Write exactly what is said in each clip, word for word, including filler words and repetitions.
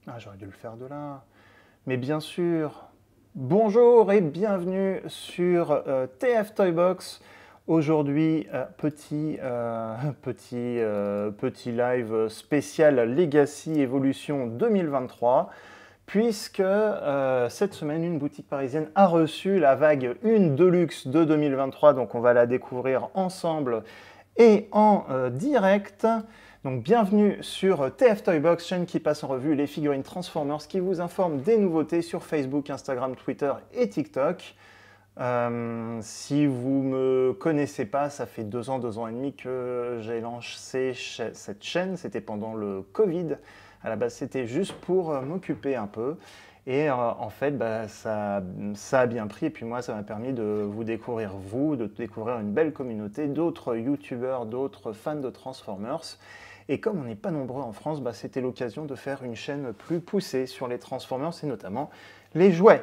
Ah, j'aurais dû le faire de là. Mais bien sûr, bonjour et bienvenue sur euh, T F Toybox. Aujourd'hui, euh, petit, euh, petit, euh, petit live spécial Legacy Evolution deux mille vingt-trois, puisque euh, cette semaine, une boutique parisienne a reçu la vague un Deluxe de deux mille vingt-trois, donc on va la découvrir ensemble et en euh, direct. Donc bienvenue sur T F Toybox, chaîne qui passe en revue les figurines Transformers, qui vous informe des nouveautés sur Facebook, Instagram, Twitter et TikTok. Euh, si vous ne me connaissez pas, ça fait deux ans, deux ans et demi que j'ai lancé cette chaîne. C'était pendant le Covid. À la base, c'était juste pour euh, m'occuper un peu. Et euh, en fait, bah, ça, ça a bien pris. Et puis moi, ça m'a permis de vous découvrir, vous, de découvrir une belle communauté d'autres youtubeurs, d'autres fans de Transformers. Et comme on n'est pas nombreux en France, bah, c'était l'occasion de faire une chaîne plus poussée sur les Transformers et notamment les jouets.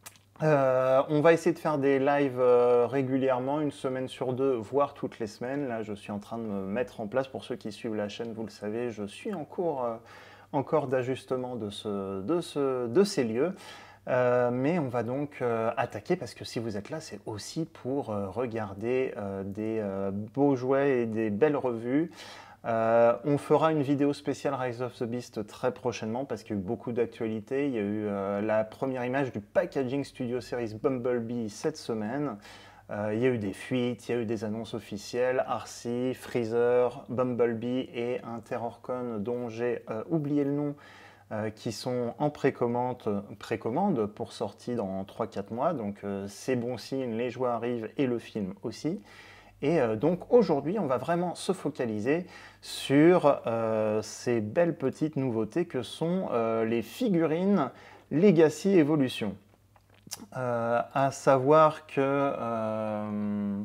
Euh, on va essayer de faire des lives euh, régulièrement, une semaine sur deux, voire toutes les semaines. Là, je suis en train de me mettre en place. Pour ceux qui suivent la chaîne, vous le savez, je suis en cours euh, encore d'ajustement de, ce, de, ce, de ces lieux. Euh, mais on va donc euh, attaquer, parce que si vous êtes là, c'est aussi pour euh, regarder euh, des euh, beaux jouets et des belles revues. Euh, on fera une vidéo spéciale Rise of the Beast très prochainement, parce qu'il y a eu beaucoup d'actualités. Il y a eu euh, la première image du Packaging Studio Series Bumblebee cette semaine. Euh, il y a eu des fuites, il y a eu des annonces officielles, R C, Freezer, Bumblebee et un Terrorcon dont j'ai euh, oublié le nom, euh, qui sont en précommande, précommande pour sortie dans trois quatre mois. Donc euh, c'est bon signe, les jouets arrivent et le film aussi. Et euh, donc aujourd'hui, on va vraiment se focaliser sur euh, ces belles petites nouveautés que sont euh, les figurines Legacy Evolution. Euh, à savoir que, euh,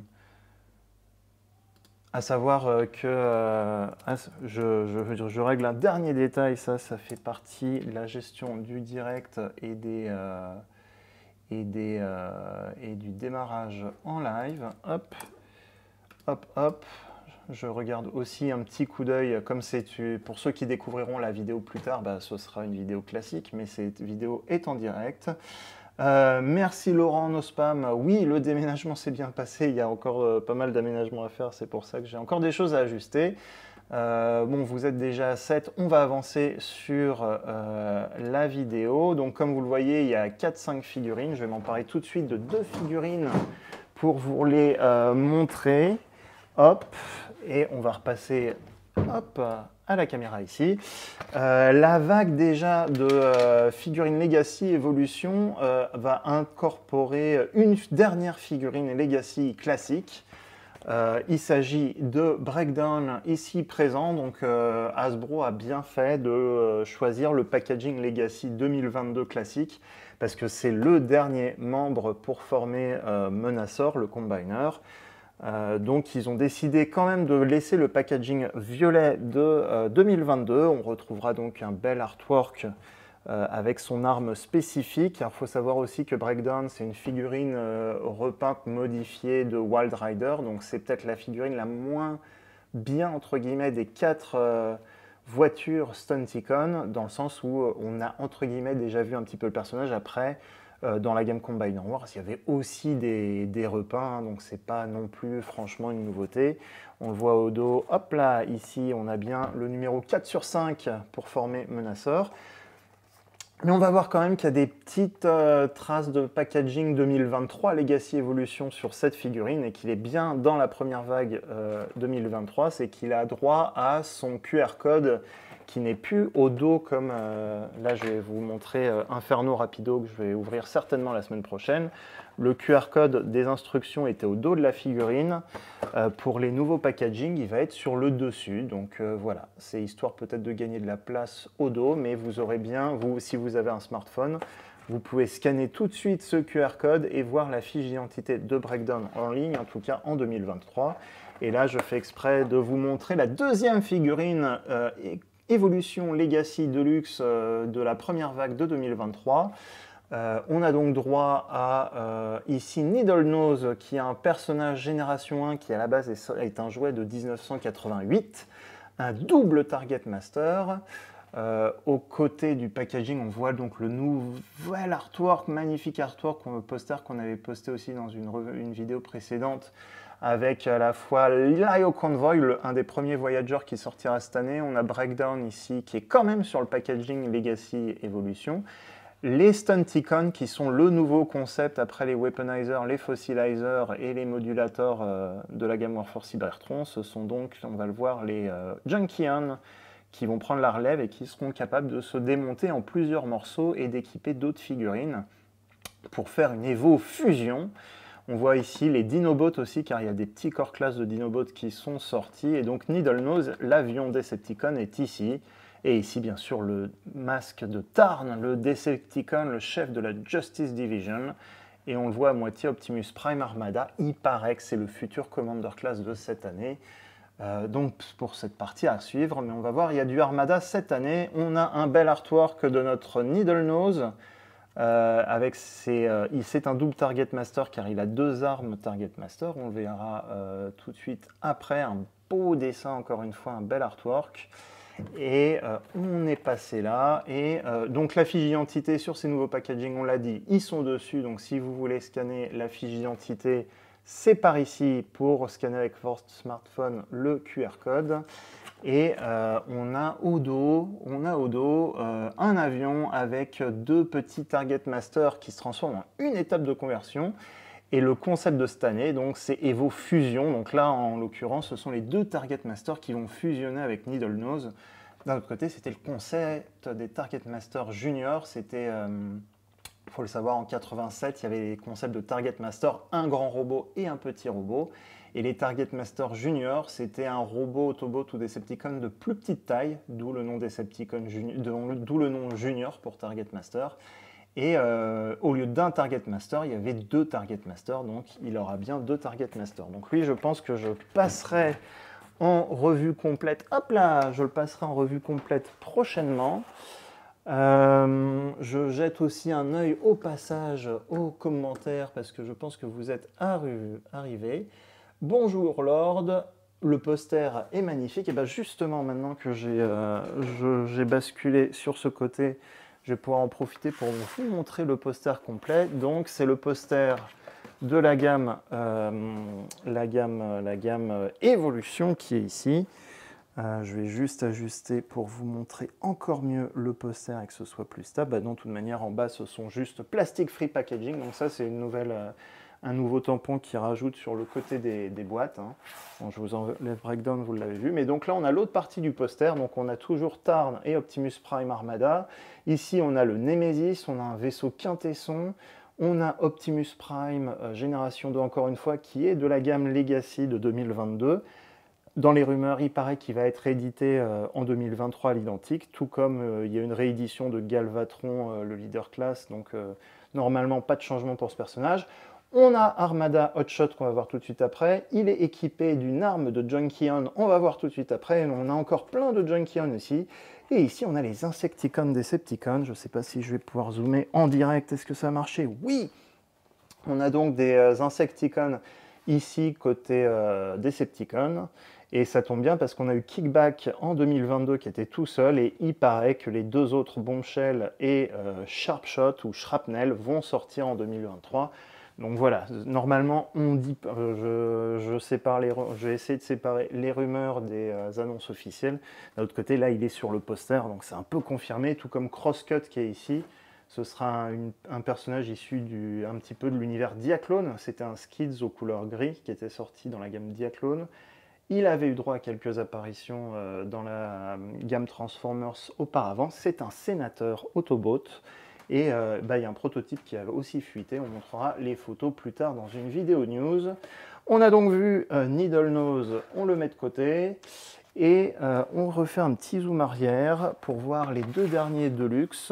à savoir euh, que euh, je, je, je règle un dernier détail, ça, ça fait partie de la gestion du direct et, des, euh, et, des, euh, et du démarrage en live. Hop. Hop, hop, je regarde aussi un petit coup d'œil, comme c'est pour ceux qui découvriront la vidéo plus tard, bah, ce sera une vidéo classique, mais cette vidéo est en direct. Euh, merci Laurent Nospam. Oui, le déménagement s'est bien passé, il y a encore euh, pas mal d'aménagements à faire, c'est pour ça que j'ai encore des choses à ajuster. Euh, bon, vous êtes déjà à sept, on va avancer sur euh, la vidéo. Donc comme vous le voyez, il y a quatre cinq figurines. Je vais m'emparer tout de suite de deux figurines pour vous les euh, montrer. Hop, et on va repasser hop, à la caméra ici. Euh, la vague déjà de euh, figurines Legacy Evolution euh, va incorporer une dernière figurine Legacy classique. Euh, il s'agit de Breakdown ici présent, donc euh, Hasbro a bien fait de euh, choisir le packaging Legacy deux mille vingt-deux classique, parce que c'est le dernier membre pour former euh, Menasor, le Combiner. Euh, donc ils ont décidé quand même de laisser le packaging violet de euh, deux mille vingt-deux. On retrouvera donc un bel artwork euh, avec son arme spécifique. Il faut savoir aussi que Breakdown, c'est une figurine euh, repeinte, modifiée de Wild Rider. Donc c'est peut-être la figurine la moins bien, entre guillemets, des quatre euh, voitures Stunticon, dans le sens où on a, entre guillemets, déjà vu un petit peu le personnage. Après, dans la gamme Combiner Wars, il y avait aussi des, des repeints, hein, donc c'est pas non plus franchement une nouveauté. On le voit au dos, hop là, ici on a bien le numéro quatre sur cinq pour former Menasor. Mais on va voir quand même qu'il y a des petites euh, traces de packaging deux mille vingt-trois Legacy Evolution sur cette figurine, et qu'il est bien dans la première vague euh, deux mille vingt-trois, c'est qu'il a droit à son Q R code qui n'est plus au dos comme, euh, là je vais vous montrer euh, Inferno Rapido, que je vais ouvrir certainement la semaine prochaine. Le Q R code des instructions était au dos de la figurine. Euh, pour les nouveaux packaging, il va être sur le dessus. Donc euh, voilà, c'est histoire peut-être de gagner de la place au dos, mais vous aurez bien, vous, si vous avez un smartphone, vous pouvez scanner tout de suite ce Q R code et voir la fiche d'identité de Breakdown en ligne, en tout cas en deux mille vingt-trois. Et là, je fais exprès de vous montrer la deuxième figurine euh, Evolution Legacy Deluxe euh, de la première vague de deux mille vingt-trois. Euh, on a donc droit à euh, ici Needle Nose, qui est un personnage génération un qui à la base est, est un jouet de mille neuf cent quatre-vingt-huit, un double Target Master. Euh, aux côtés du packaging, on voit donc le nouvel artwork, magnifique artwork, poster qu'on avait posté aussi dans une, une vidéo précédente, avec à la fois l'I O Convoy, le, un des premiers Voyager qui sortira cette année. On a Breakdown ici, qui est quand même sur le packaging Legacy Evolution. Les Stunticon, qui sont le nouveau concept après les Weaponizers, les Fossilizers et les modulators euh, de la gamme Warforged Cybertron. Ce sont donc, on va le voir, les euh, Junkion, qui vont prendre la relève et qui seront capables de se démonter en plusieurs morceaux et d'équiper d'autres figurines pour faire une Evo fusion. On voit ici les Dinobots aussi, car il y a des petits core class de Dinobots qui sont sortis. Et donc Needlenose, l'avion Decepticon, est ici. Et ici, bien sûr, le masque de Tarn, le Decepticon, le chef de la Justice Division. Et on le voit à moitié Optimus Prime Armada. Il paraît que c'est le futur Commander Class de cette année. Euh, donc pour cette partie à suivre, mais on va voir, il y a du Armada cette année. On a un bel artwork de notre Needlenose. Euh, avec ses, euh, c'est un double Target Master car il a deux armes Target Master. On le verra euh, tout de suite après. Un beau dessin, encore une fois, un bel artwork. Et euh, on est passé là. Et euh, donc la fiche d'identité sur ces nouveaux packaging, on l'a dit, ils sont dessus. Donc si vous voulez scanner la fiche d'identité, c'est par ici pour scanner avec votre smartphone le Q R code. Et euh, on a au dos, on a au dos euh, un avion avec deux petits Target Master qui se transforment en une étape de conversion. Et le concept de cette année, donc, c'est Evo Fusion. Donc là, en l'occurrence, ce sont les deux Target Master qui vont fusionner avec Needlenose. D'un autre côté, c'était le concept des Target Master Junior. C'était... Euh, il faut le savoir, en quatre-vingt-sept, il y avait les concepts de Target Master, un grand robot et un petit robot. Et les Target Master Junior, c'était un robot Autobot ou Decepticon de plus petite taille, d'où le nom Decepticon Junior, d'où le nom Junior pour Target Master. Et euh, au lieu d'un Target Master, il y avait deux Target Master, donc il aura bien deux Target Master. Donc lui, je pense que je passerai en revue complète. Hop là, je le passerai en revue complète prochainement. Euh, je jette aussi un œil au passage aux commentaires parce que je pense que vous êtes arrivés. Bonjour Lord, le poster est magnifique. Et bien justement, maintenant que j'ai euh, basculé sur ce côté, je vais pouvoir en profiter pour vous montrer le poster complet. Donc c'est le poster de la gamme, euh, la gamme, la gamme Evolution qui est ici. Euh, je vais juste ajuster pour vous montrer encore mieux le poster et que ce soit plus stable. Bah, de toute manière, en bas, ce sont juste plastic free packaging. Donc ça, c'est une nouvelle, euh, un nouveau tampon qui rajoute sur le côté des, des boîtes. Hein. Bon, je vous enlève Breakdown, vous l'avez vu. Mais donc là, on a l'autre partie du poster. Donc on a toujours Tarn et Optimus Prime Armada. Ici, on a le Nemesis, on a un vaisseau quintesson. On a Optimus Prime euh, Génération deux, encore une fois, qui est de la gamme Legacy de deux mille vingt-deux. Dans les rumeurs, il paraît qu'il va être édité euh, en deux mille vingt-trois à l'identique, tout comme euh, il y a une réédition de Galvatron, euh, le leader class, donc euh, normalement pas de changement pour ce personnage. On a Armada Hotshot qu'on va voir tout de suite après. Il est équipé d'une arme de Junkion, on va voir tout de suite après. On a encore plein de Junkion aussi. Et ici, on a les Insecticon Decepticon. Je ne sais pas si je vais pouvoir zoomer en direct. Est-ce que ça a marché? Oui! On a donc des euh, Insecticon ici côté euh, Decepticon. Et ça tombe bien parce qu'on a eu Kickback en deux mille vingt-deux qui était tout seul et il paraît que les deux autres Bombshell et euh, Sharpshot ou Shrapnel vont sortir en deux mille vingt-trois. Donc voilà, normalement on dit, euh, je, je, sépare les, je vais essayer de séparer les rumeurs des euh, annonces officielles. D'un autre côté, là il est sur le poster, donc c'est un peu confirmé, tout comme Crosscut qui est ici. Ce sera un, une, un personnage issu du, un petit peu de l'univers Diaclone. C'était un Skids aux couleurs gris qui était sorti dans la gamme Diaclone. Il avait eu droit à quelques apparitions euh, dans la gamme Transformers auparavant. C'est un sénateur Autobot. Et euh, bah, il y a un prototype qui a aussi fuité. On montrera les photos plus tard dans une vidéo news. On a donc vu euh, Needlenose, on le met de côté. Et euh, on refait un petit zoom arrière pour voir les deux derniers Deluxe.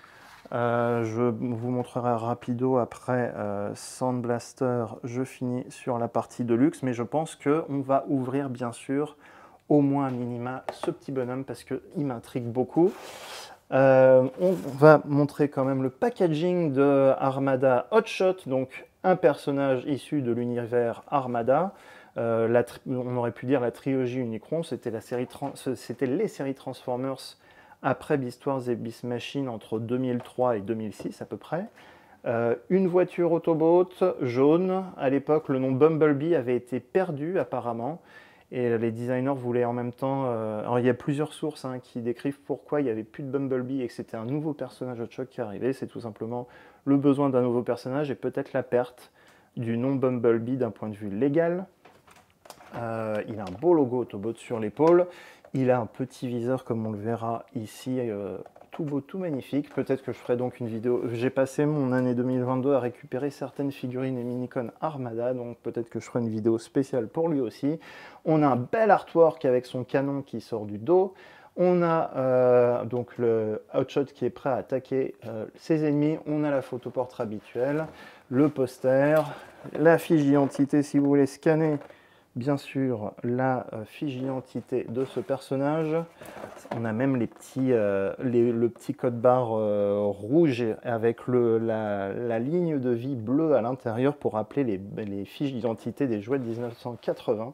Euh, je vous montrerai rapido après euh, Sound Blaster, je finis sur la partie de luxe, mais je pense qu'on va ouvrir bien sûr au moins à minima ce petit bonhomme parce qu'il m'intrigue beaucoup. Euh, on va montrer quand même le packaging de Armada Hotshot, donc un personnage issu de l'univers Armada. Euh, la on aurait pu dire la trilogie Unicron, c'était la série c'était les séries Transformers après Beast Wars et Beast Machine entre deux mille trois et deux mille six à peu près. Euh, une voiture Autobot jaune. À l'époque, le nom Bumblebee avait été perdu apparemment. Et les designers voulaient en même temps... Euh... Alors il y a plusieurs sources hein, qui décrivent pourquoi il n'y avait plus de Bumblebee et que c'était un nouveau personnage Hot Shot qui arrivait. C'est tout simplement le besoin d'un nouveau personnage et peut-être la perte du nom Bumblebee d'un point de vue légal. Euh, il a un beau logo Autobot sur l'épaule. Il a un petit viseur comme on le verra ici. Euh, tout beau, tout magnifique. Peut-être que je ferai donc une vidéo. J'ai passé mon année deux mille vingt-deux à récupérer certaines figurines et mini-con Armada, donc peut-être que je ferai une vidéo spéciale pour lui aussi. On a un bel artwork avec son canon qui sort du dos. On a euh, donc le Hot Shot qui est prêt à attaquer euh, ses ennemis. On a la photo portrait habituelle, le poster, la fiche d'identité si vous voulez scanner. Bien sûr, la euh, fiche d'identité de ce personnage. On a même les petits, euh, les, le petit code barre euh, rouge avec le, la, la ligne de vie bleue à l'intérieur pour rappeler les, les fiches d'identité des jouets de mille neuf cent quatre-vingts.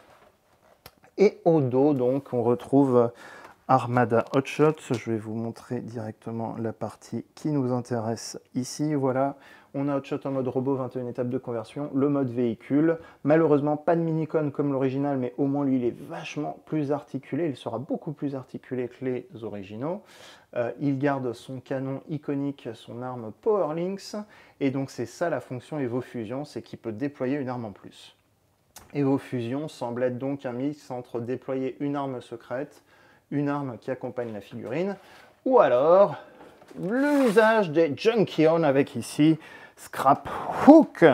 Et au dos, donc, on retrouve Armada Hot Shot. Je vais vous montrer directement la partie qui nous intéresse ici. Voilà. On a Hot Shot en mode robot, vingt et une étapes de conversion, le mode véhicule. Malheureusement, pas de mini-con comme l'original, mais au moins lui, il est vachement plus articulé. Il sera beaucoup plus articulé que les originaux. Euh, il garde son canon iconique, son arme Power Lynx. Et donc, c'est ça la fonction EvoFusion, c'est qu'il peut déployer une arme en plus. EvoFusion semble être donc un mix entre déployer une arme secrète, une arme qui accompagne la figurine, ou alors l'usage des Junkion avec ici Scrap Hook.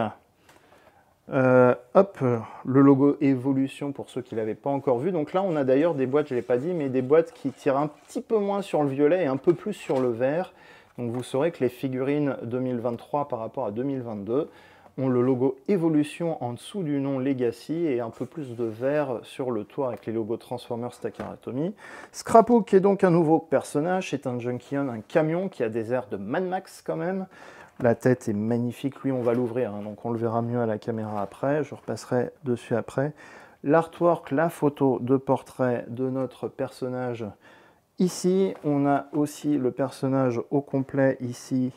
Euh, hop, le logo Evolution pour ceux qui ne l'avaient pas encore vu. Donc là, on a d'ailleurs des boîtes, je ne l'ai pas dit, mais des boîtes qui tirent un petit peu moins sur le violet et un peu plus sur le vert. Donc vous saurez que les figurines deux mille vingt-trois par rapport à deux mille vingt-deux ont le logo Evolution en dessous du nom Legacy et un peu plus de vert sur le toit avec les logos Transformers Takara Tomy. Scraphook est donc un nouveau personnage, c'est un Junkion, un camion qui a des airs de Mad Max quand même. La tête est magnifique, lui on va l'ouvrir, hein, donc on le verra mieux à la caméra après, je repasserai dessus après. L'artwork, la photo de portrait de notre personnage. Ici, on a aussi le personnage au complet ici.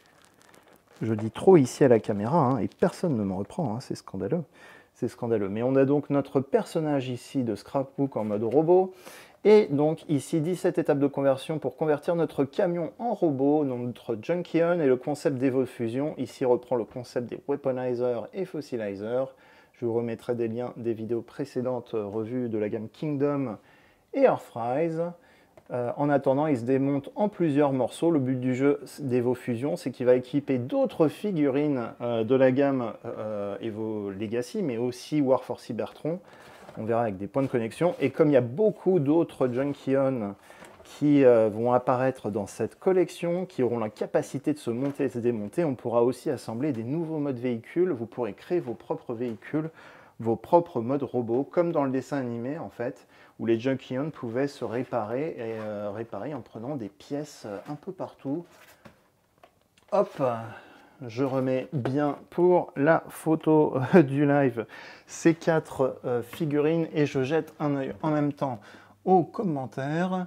Je dis trop ici à la caméra, hein, et personne ne me reprend, hein, c'est scandaleux. C'est scandaleux. Mais on a donc notre personnage ici de Scraphook en mode robot. Et donc ici, dix-sept étapes de conversion pour convertir notre camion en robot, notre Junkion et le concept d'EvoFusion. Ici reprend le concept des Weaponizer et Fossilizer. Je vous remettrai des liens des vidéos précédentes revues de la gamme Kingdom et Earthrise. Euh, en attendant, il se démonte en plusieurs morceaux. Le but du jeu d'EvoFusion, c'est qu'il va équiper d'autres figurines euh, de la gamme euh, Evo Legacy, mais aussi War for Cybertron. On verra avec des points de connexion. Et comme il y a beaucoup d'autres Junkion qui euh, vont apparaître dans cette collection, qui auront la capacité de se monter et se démonter, on pourra aussi assembler des nouveaux modes véhicules. Vous pourrez créer vos propres véhicules, vos propres modes robots, comme dans le dessin animé en fait, où les Junkion pouvaient se réparer, et euh, réparer en prenant des pièces un peu partout. Hop, je remets bien pour la photo du live ces quatre euh, figurines et je jette un œil en même temps aux commentaires.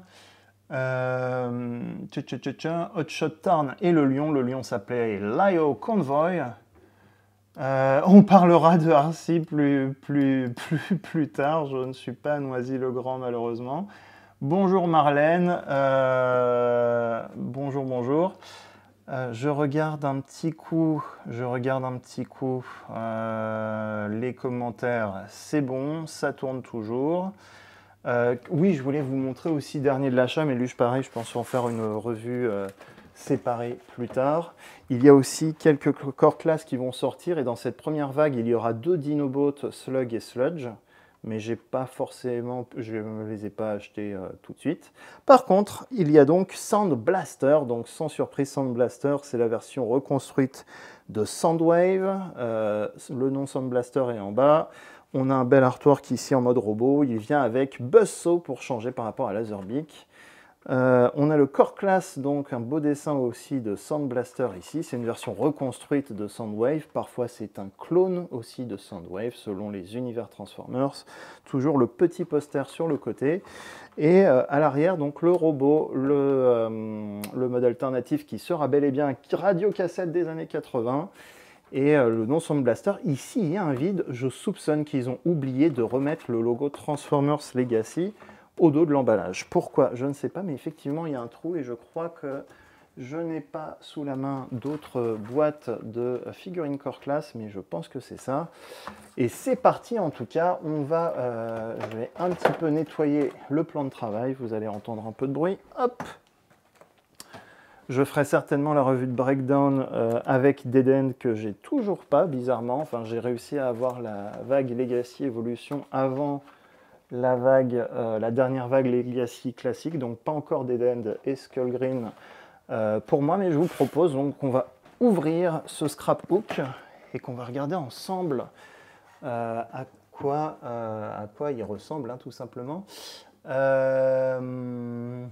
Euh, tcha -tcha -tcha -tcha, Hot Shot Tarn et le lion. Le lion s'appelait Lio Convoy. Euh, on parlera de Arcy plus, plus, plus, plus tard. Je ne suis pas Noisy-le-Grand malheureusement. Bonjour Marlène. Euh, bonjour, bonjour. Euh, je regarde un petit coup, je regarde un petit coup euh, les commentaires, c'est bon, ça tourne toujours. Euh, oui, je voulais vous montrer aussi dernier de l'achat, mais lui, je pareil, je pense en faire une revue euh, séparée plus tard. Il y a aussi quelques core classes qui vont sortir, et dans cette première vague, il y aura deux Dinobots, Slug et Sludge. Mais j'ai pas forcément, je ne les ai pas achetés euh, tout de suite. Par contre, il y a donc Sound Blaster, donc sans surprise, Sound Blaster, c'est la version reconstruite de Soundwave. Euh, le nom Sound Blaster est en bas. On a un bel artwork ici en mode robot. Il vient avec Buzzsaw pour changer par rapport à Laserbeak. Euh, on a le Core Class, donc un beau dessin aussi de Sound Blaster ici. C'est une version reconstruite de Soundwave. Parfois, c'est un clone aussi de Soundwave selon les univers Transformers. Toujours le petit poster sur le côté. Et euh, à l'arrière, donc le robot, le, euh, le mode alternatif qui sera bel et bien un radio-cassette des années quatre-vingts. Et euh, le nom Sound Blaster. Ici, il y a un vide. Je soupçonne qu'ils ont oublié de remettre le logo Transformers Legacy au dos de l'emballage. Pourquoi? Je ne sais pas, mais effectivement, il y a un trou et je crois que je n'ai pas sous la main d'autres boîtes de figurines Core Class, mais je pense que c'est ça. Et c'est parti, en tout cas, on va, euh, je vais un petit peu nettoyer le plan de travail, vous allez entendre un peu de bruit, hop. Je ferai certainement la revue de Breakdown euh, avec Dead End que j'ai toujours pas, bizarrement. Enfin, j'ai réussi à avoir la vague Legacy Evolution avant la vague, euh, la dernière vague Legacy classique, donc pas encore Dead End et Skull Green euh, pour moi, mais je vous propose donc qu'on va ouvrir ce scrapbook et qu'on va regarder ensemble euh, à, quoi, euh, à quoi il ressemble, hein, tout simplement. Euh...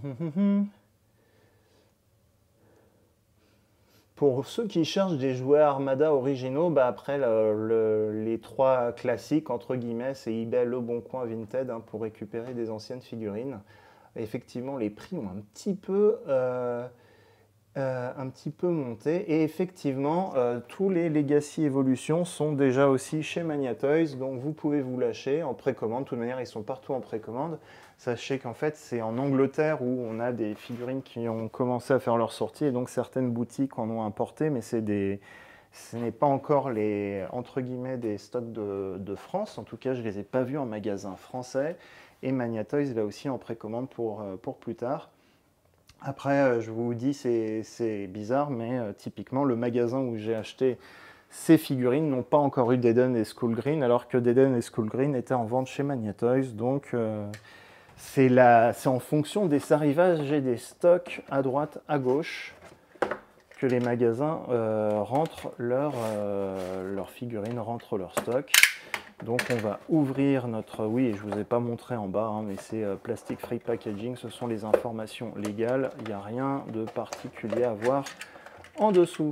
Pour ceux qui cherchent des jouets Armada originaux, bah après le, le, les trois classiques, entre guillemets, c'est eBay, Le Bon Coin, Vinted, hein, pour récupérer des anciennes figurines. Et effectivement, les prix ont un petit peu, euh, euh, un petit peu monté. Et effectivement, euh, tous les Legacy Evolution sont déjà aussi chez Magnatoys, donc vous pouvez vous lâcher en précommande. De toute manière, ils sont partout en précommande. Sachez qu'en fait, c'est en Angleterre où on a des figurines qui ont commencé à faire leur sortie, et donc certaines boutiques en ont importé, mais c'est des, ce n'est pas encore les, entre guillemets, des stocks de, de France. En tout cas, je ne les ai pas vus en magasin français, et Magnatoys là aussi en précommande pour, pour plus tard. Après, je vous dis, c'est bizarre, mais euh, typiquement, le magasin où j'ai acheté ces figurines n'ont pas encore eu Dead End et Skull Green, alors que Dead End et Skull Green étaient en vente chez Magnatoys, donc... Euh, C'est en fonction des arrivages et des stocks à droite, à gauche, que les magasins euh, rentrent leurs euh, leur figurines, rentrent leur stock. Donc on va ouvrir notre... Oui, et je ne vous ai pas montré en bas, hein, mais c'est euh, Plastic Free Packaging, ce sont les informations légales. Il n'y a rien de particulier à voir en dessous.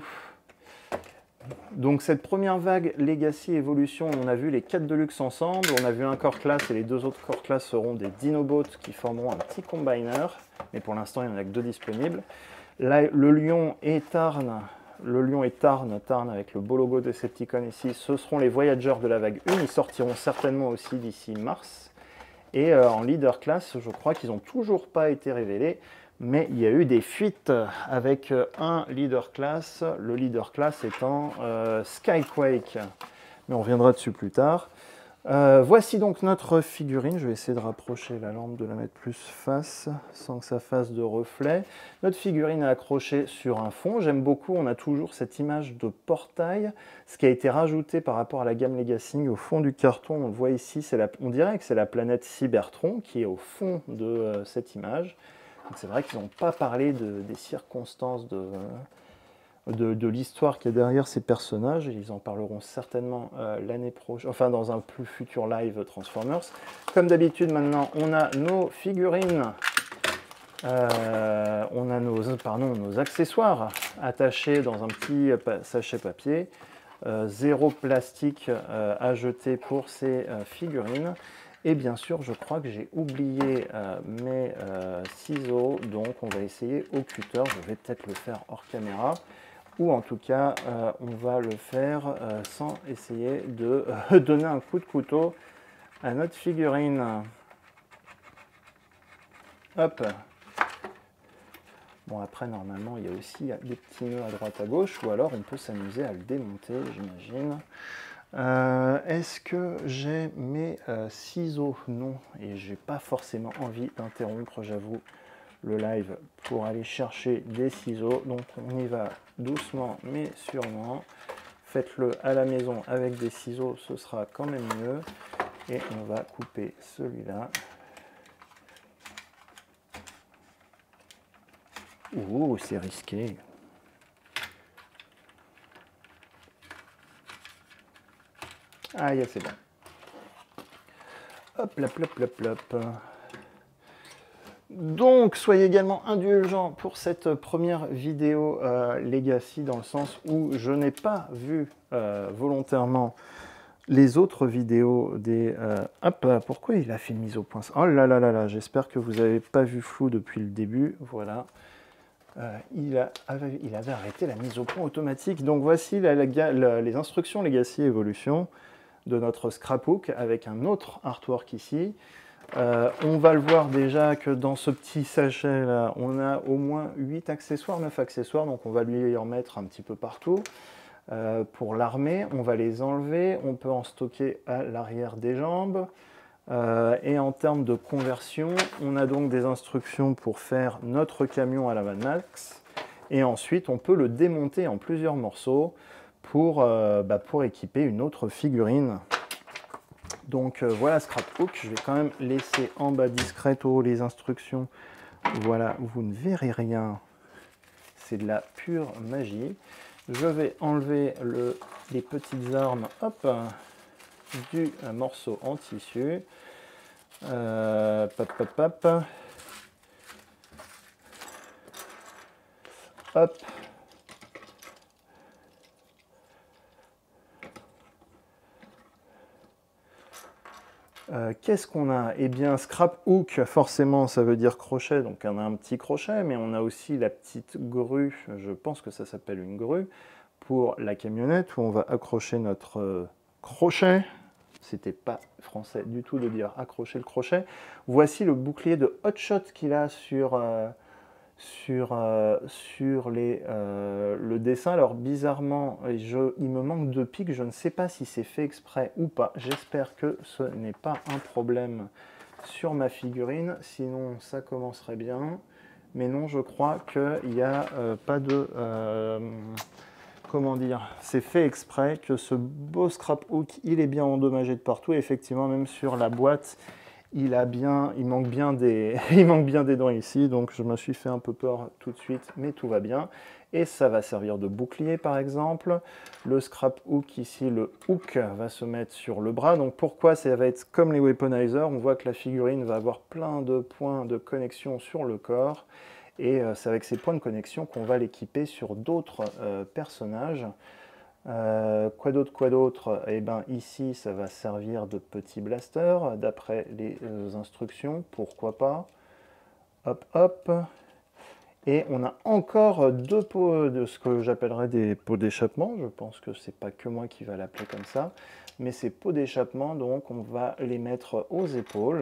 Donc cette première vague Legacy Evolution, on a vu les quatre Deluxe ensemble, on a vu un Core Class et les deux autres Core Class seront des Dinobots qui formeront un petit combiner, mais pour l'instant il n'y en a que deux disponibles. Là, le Lion et Tarn, le Lion et Tarn, Tarn avec le beau logo de Decepticon ici, ce seront les Voyagers de la vague un, ils sortiront certainement aussi d'ici mars. Et euh, en Leader Class, je crois qu'ils n'ont toujours pas été révélés. Mais il y a eu des fuites avec un Leader Class, le Leader Class étant euh, Skyquake. Mais on reviendra dessus plus tard. Euh, voici donc notre figurine. Je vais essayer de rapprocher la lampe, de la mettre plus face, sans que ça fasse de reflet. Notre figurine est accrochée sur un fond. J'aime beaucoup, on a toujours cette image de portail. Ce qui a été rajouté par rapport à la gamme Legacy au fond du carton, on le voit ici, la, on dirait que c'est la planète Cybertron qui est au fond de euh, cette image. C'est vrai qu'ils n'ont pas parlé de, des circonstances de, de, de l'histoire qui est derrière ces personnages. Ils en parleront certainement euh, l'année prochaine, enfin dans un plus futur live Transformers. Comme d'habitude, maintenant, on a nos figurines, euh, on a nos, pardon, nos accessoires attachés dans un petit sachet papier. Euh, zéro plastique euh, à jeter pour ces euh, figurines. Et bien sûr, je crois que j'ai oublié euh, mes euh, ciseaux, donc on va essayer au cutter. Je vais peut-être le faire hors caméra, ou en tout cas, euh, on va le faire euh, sans essayer de euh, donner un coup de couteau à notre figurine. Hop. Bon, après, normalement, il y a aussi des petits nœuds à droite à gauche, ou alors on peut s'amuser à le démonter, j'imagine. Euh, Est-ce que j'ai mes euh, ciseaux? Non, et j'ai pas forcément envie d'interrompre, j'avoue, le live pour aller chercher des ciseaux. Donc on y va doucement mais sûrement. Faites-le à la maison avec des ciseaux, ce sera quand même mieux. Et on va couper celui-là. Ouh, c'est risqué. Ah, c'est bon. Hop, hop, hop, hop, hop. Donc, soyez également indulgents pour cette première vidéo euh, Legacy, dans le sens où je n'ai pas vu euh, volontairement les autres vidéos des... Euh, hop, pourquoi il a fait une mise au point? Oh là là là là, j'espère que vous n'avez pas vu flou depuis le début. Voilà. Euh, il, a, avait, il avait arrêté la mise au point automatique. Donc, voici la, la, la, les instructions Legacy Evolution de notre scrapbook avec un autre artwork ici. Euh, on va le voir déjà que dans ce petit sachet là, on a au moins huit accessoires, neuf accessoires, donc on va lui en mettre un petit peu partout. Euh, pour l'armée, on va les enlever, on peut en stocker à l'arrière des jambes. Euh, et en termes de conversion, on a donc des instructions pour faire notre camion à la Mad Max. Et ensuite, on peut le démonter en plusieurs morceaux pour, euh, bah, pour équiper une autre figurine. Donc euh, voilà Scrapbook, je vais quand même laisser en bas discreto les instructions. Voilà, vous ne verrez rien, c'est de la pure magie. Je vais enlever le, les petites armes, hop, du un morceau en tissu. Euh, pop, pop, pop. Hop. Euh, Qu'est-ce qu'on a? Eh bien, scrap hook, forcément, ça veut dire crochet, donc on a un petit crochet, mais on a aussi la petite grue, je pense que ça s'appelle une grue, pour la camionnette, où on va accrocher notre euh, crochet. C'était pas français du tout de dire accrocher le crochet. Voici le bouclier de Hotshot qu'il a sur... Euh, sur, euh, sur les, euh, le dessin. Alors bizarrement, je, il me manque deux pics, je ne sais pas si c'est fait exprès ou pas. J'espère que ce n'est pas un problème sur ma figurine, sinon ça commencerait bien. Mais non, je crois qu'il n'y a euh, pas de... Euh, comment dire? C'est fait exprès que ce beau scrap hook, il est bien endommagé de partout. Et effectivement, même sur la boîte, Il, a bien, il, manque bien des, il manque bien des dents ici, donc je me suis fait un peu peur tout de suite, mais tout va bien. Et ça va servir de bouclier par exemple. Le scrap hook ici, le hook va se mettre sur le bras. Donc pourquoi ça va être comme les weaponizers? On voit que la figurine va avoir plein de points de connexion sur le corps. Et euh, c'est avec ces points de connexion qu'on va l'équiper sur d'autres euh, personnages. Euh, quoi d'autre, quoi d'autre? Eh bien ici, ça va servir de petit blaster, d'après les euh, instructions, pourquoi pas. Hop, hop. Et on a encore deux pots de ce que j'appellerais des pots d'échappement. Je pense que c'est pas que moi qui va l'appeler comme ça. Mais ces pots d'échappement, donc on va les mettre aux épaules.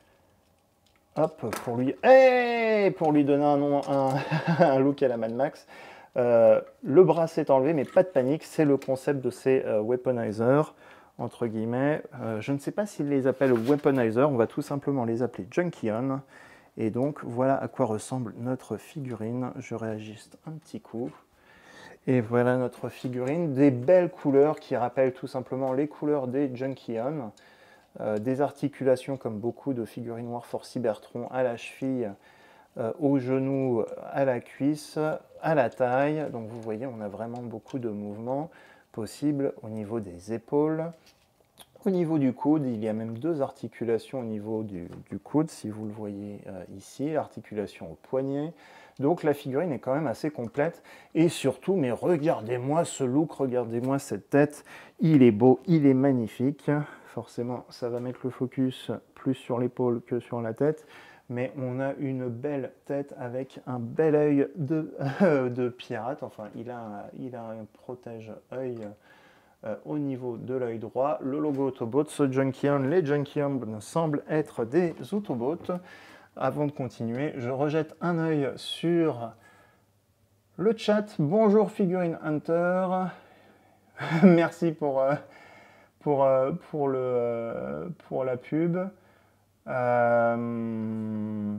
Hop, pour lui, hey pour lui donner un, nom, un, un look à la Mad Max. Euh, le bras s'est enlevé, mais pas de panique, c'est le concept de ces euh, weaponizers, entre guillemets. Euh, je ne sais pas s'ils les appellent weaponizers, on va tout simplement les appeler Junkion. Et donc, voilà à quoi ressemble notre figurine. Je réajuste un petit coup. Et voilà notre figurine, des belles couleurs qui rappellent tout simplement les couleurs des Junkion. Euh, des articulations comme beaucoup de figurines Warforged Cybertron à la cheville, Euh, au genou, à la cuisse, à la taille. Donc vous voyez, on a vraiment beaucoup de mouvements possibles au niveau des épaules. Au niveau du coude, il y a même deux articulations au niveau du, du coude, si vous le voyez euh, ici, l'articulation au poignet. Donc la figurine est quand même assez complète. Et surtout, mais regardez-moi ce look, regardez-moi cette tête. Il est beau, il est magnifique. Forcément, ça va mettre le focus plus sur l'épaule que sur la tête. Mais on a une belle tête avec un bel œil de, euh, de pirate. Enfin, il a, il a un protège-œil euh, au niveau de l'œil droit. Le logo Autobot, ce Junkion, les Junkion semblent être des Autobots. Avant de continuer, je rejette un œil sur le chat. Bonjour Figurine Hunter. Merci pour, euh, pour, euh, pour, le, euh, pour la pub. Euh...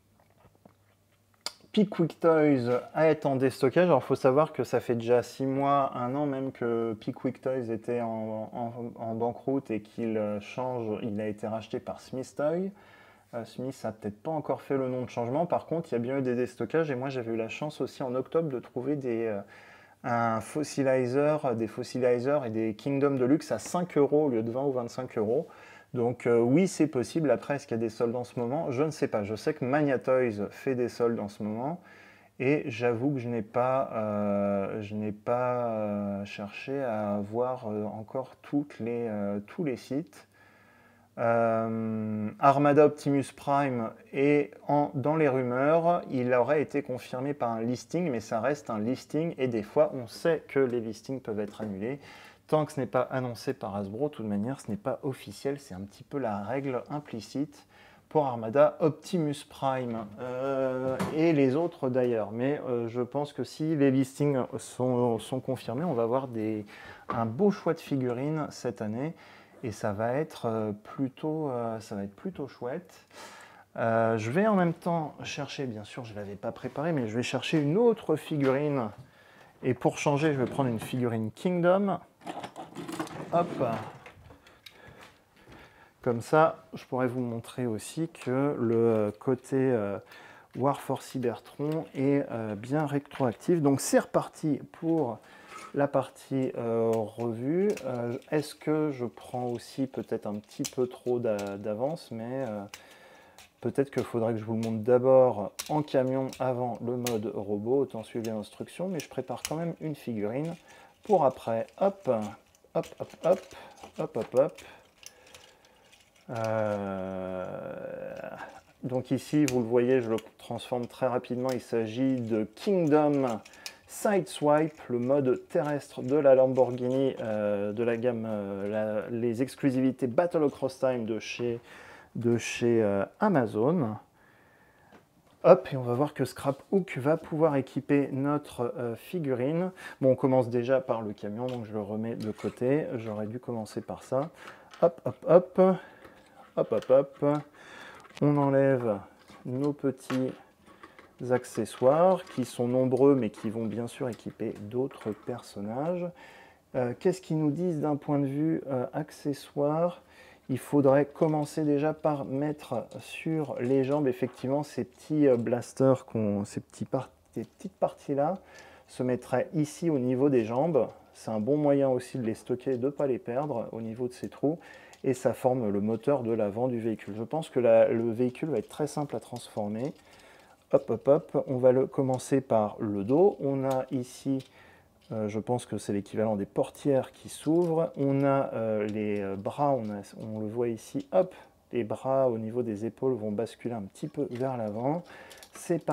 Pickwick Toys est en déstockage. Alors il faut savoir que ça fait déjà six mois, un an même que Pickwick Toys était en, en, en banqueroute et qu'il change, il a été racheté par Smith Toy. Euh, Smith n'a peut-être pas encore fait le nom de changement. Par contre, il y a bien eu des déstockages et moi j'avais eu la chance aussi en octobre de trouver des, euh, un fossilizer, des fossilisers et des Kingdom Deluxe à cinq euros au lieu de vingt ou vingt-cinq euros. Donc euh, oui, c'est possible. Après, est-ce qu'il y a des soldes en ce moment? Je ne sais pas. Je sais que Mania Toys fait des soldes en ce moment. Et j'avoue que je n'ai pas, euh, je n'ai pas euh, cherché à voir euh, encore toutes les, euh, tous les sites. Euh, Armada Optimus Prime est en, dans les rumeurs. Il aurait été confirmé par un listing, mais ça reste un listing. Et des fois, on sait que les listings peuvent être annulés. Tant que ce n'est pas annoncé par Hasbro, de toute manière, ce n'est pas officiel. C'est un petit peu la règle implicite pour Armada Optimus Prime euh, et les autres d'ailleurs. Mais euh, je pense que si les listings sont, sont confirmés, on va avoir des, un beau choix de figurines cette année et ça va être plutôt, euh, ça va être plutôt chouette. Euh, je vais en même temps chercher, bien sûr, je ne l'avais pas préparé, mais je vais chercher une autre figurine. Et pour changer, je vais prendre une figurine Kingdom. Hop. Comme ça, je pourrais vous montrer aussi que le côté euh, War for Cybertron est euh, bien rétroactif. Donc c'est reparti pour la partie euh, revue. Euh, Est-ce que je prends aussi peut-être un petit peu trop d'avance, mais euh, peut-être qu'il faudrait que je vous le montre d'abord en camion avant le mode robot, autant suivre les instructions, mais je prépare quand même une figurine pour après. Hop, hop, hop, hop, hop, hop, hop. Euh, donc ici, vous le voyez, je le transforme très rapidement. Il s'agit de Kingdom Sideswipe, le mode terrestre de la Lamborghini, euh, de la gamme, euh, la, les exclusivités Battle Across Time de chez, de chez euh, Amazon. Hop, et on va voir que Scraphook va pouvoir équiper notre euh, figurine. Bon, on commence déjà par le camion, donc je le remets de côté. J'aurais dû commencer par ça. Hop, hop, hop. Hop, hop, hop. On enlève nos petits accessoires qui sont nombreux mais qui vont bien sûr équiper d'autres personnages. Euh, Qu'est-ce qu'ils nous disent d'un point de vue euh, accessoires? Il faudrait commencer déjà par mettre sur les jambes effectivement ces petits euh, blasters, ces, petits par ces petites parties-là se mettraient ici au niveau des jambes. C'est un bon moyen aussi de les stocker et de ne pas les perdre au niveau de ces trous. Et ça forme le moteur de l'avant du véhicule. Je pense que la, le véhicule va être très simple à transformer. Hop, hop, hop. On va le, commencer par le dos. On a ici, euh, je pense que c'est l'équivalent des portières qui s'ouvrent. On a euh, les bras, on, a, on le voit ici. Hop, les bras au niveau des épaules vont basculer un petit peu vers l'avant. Cette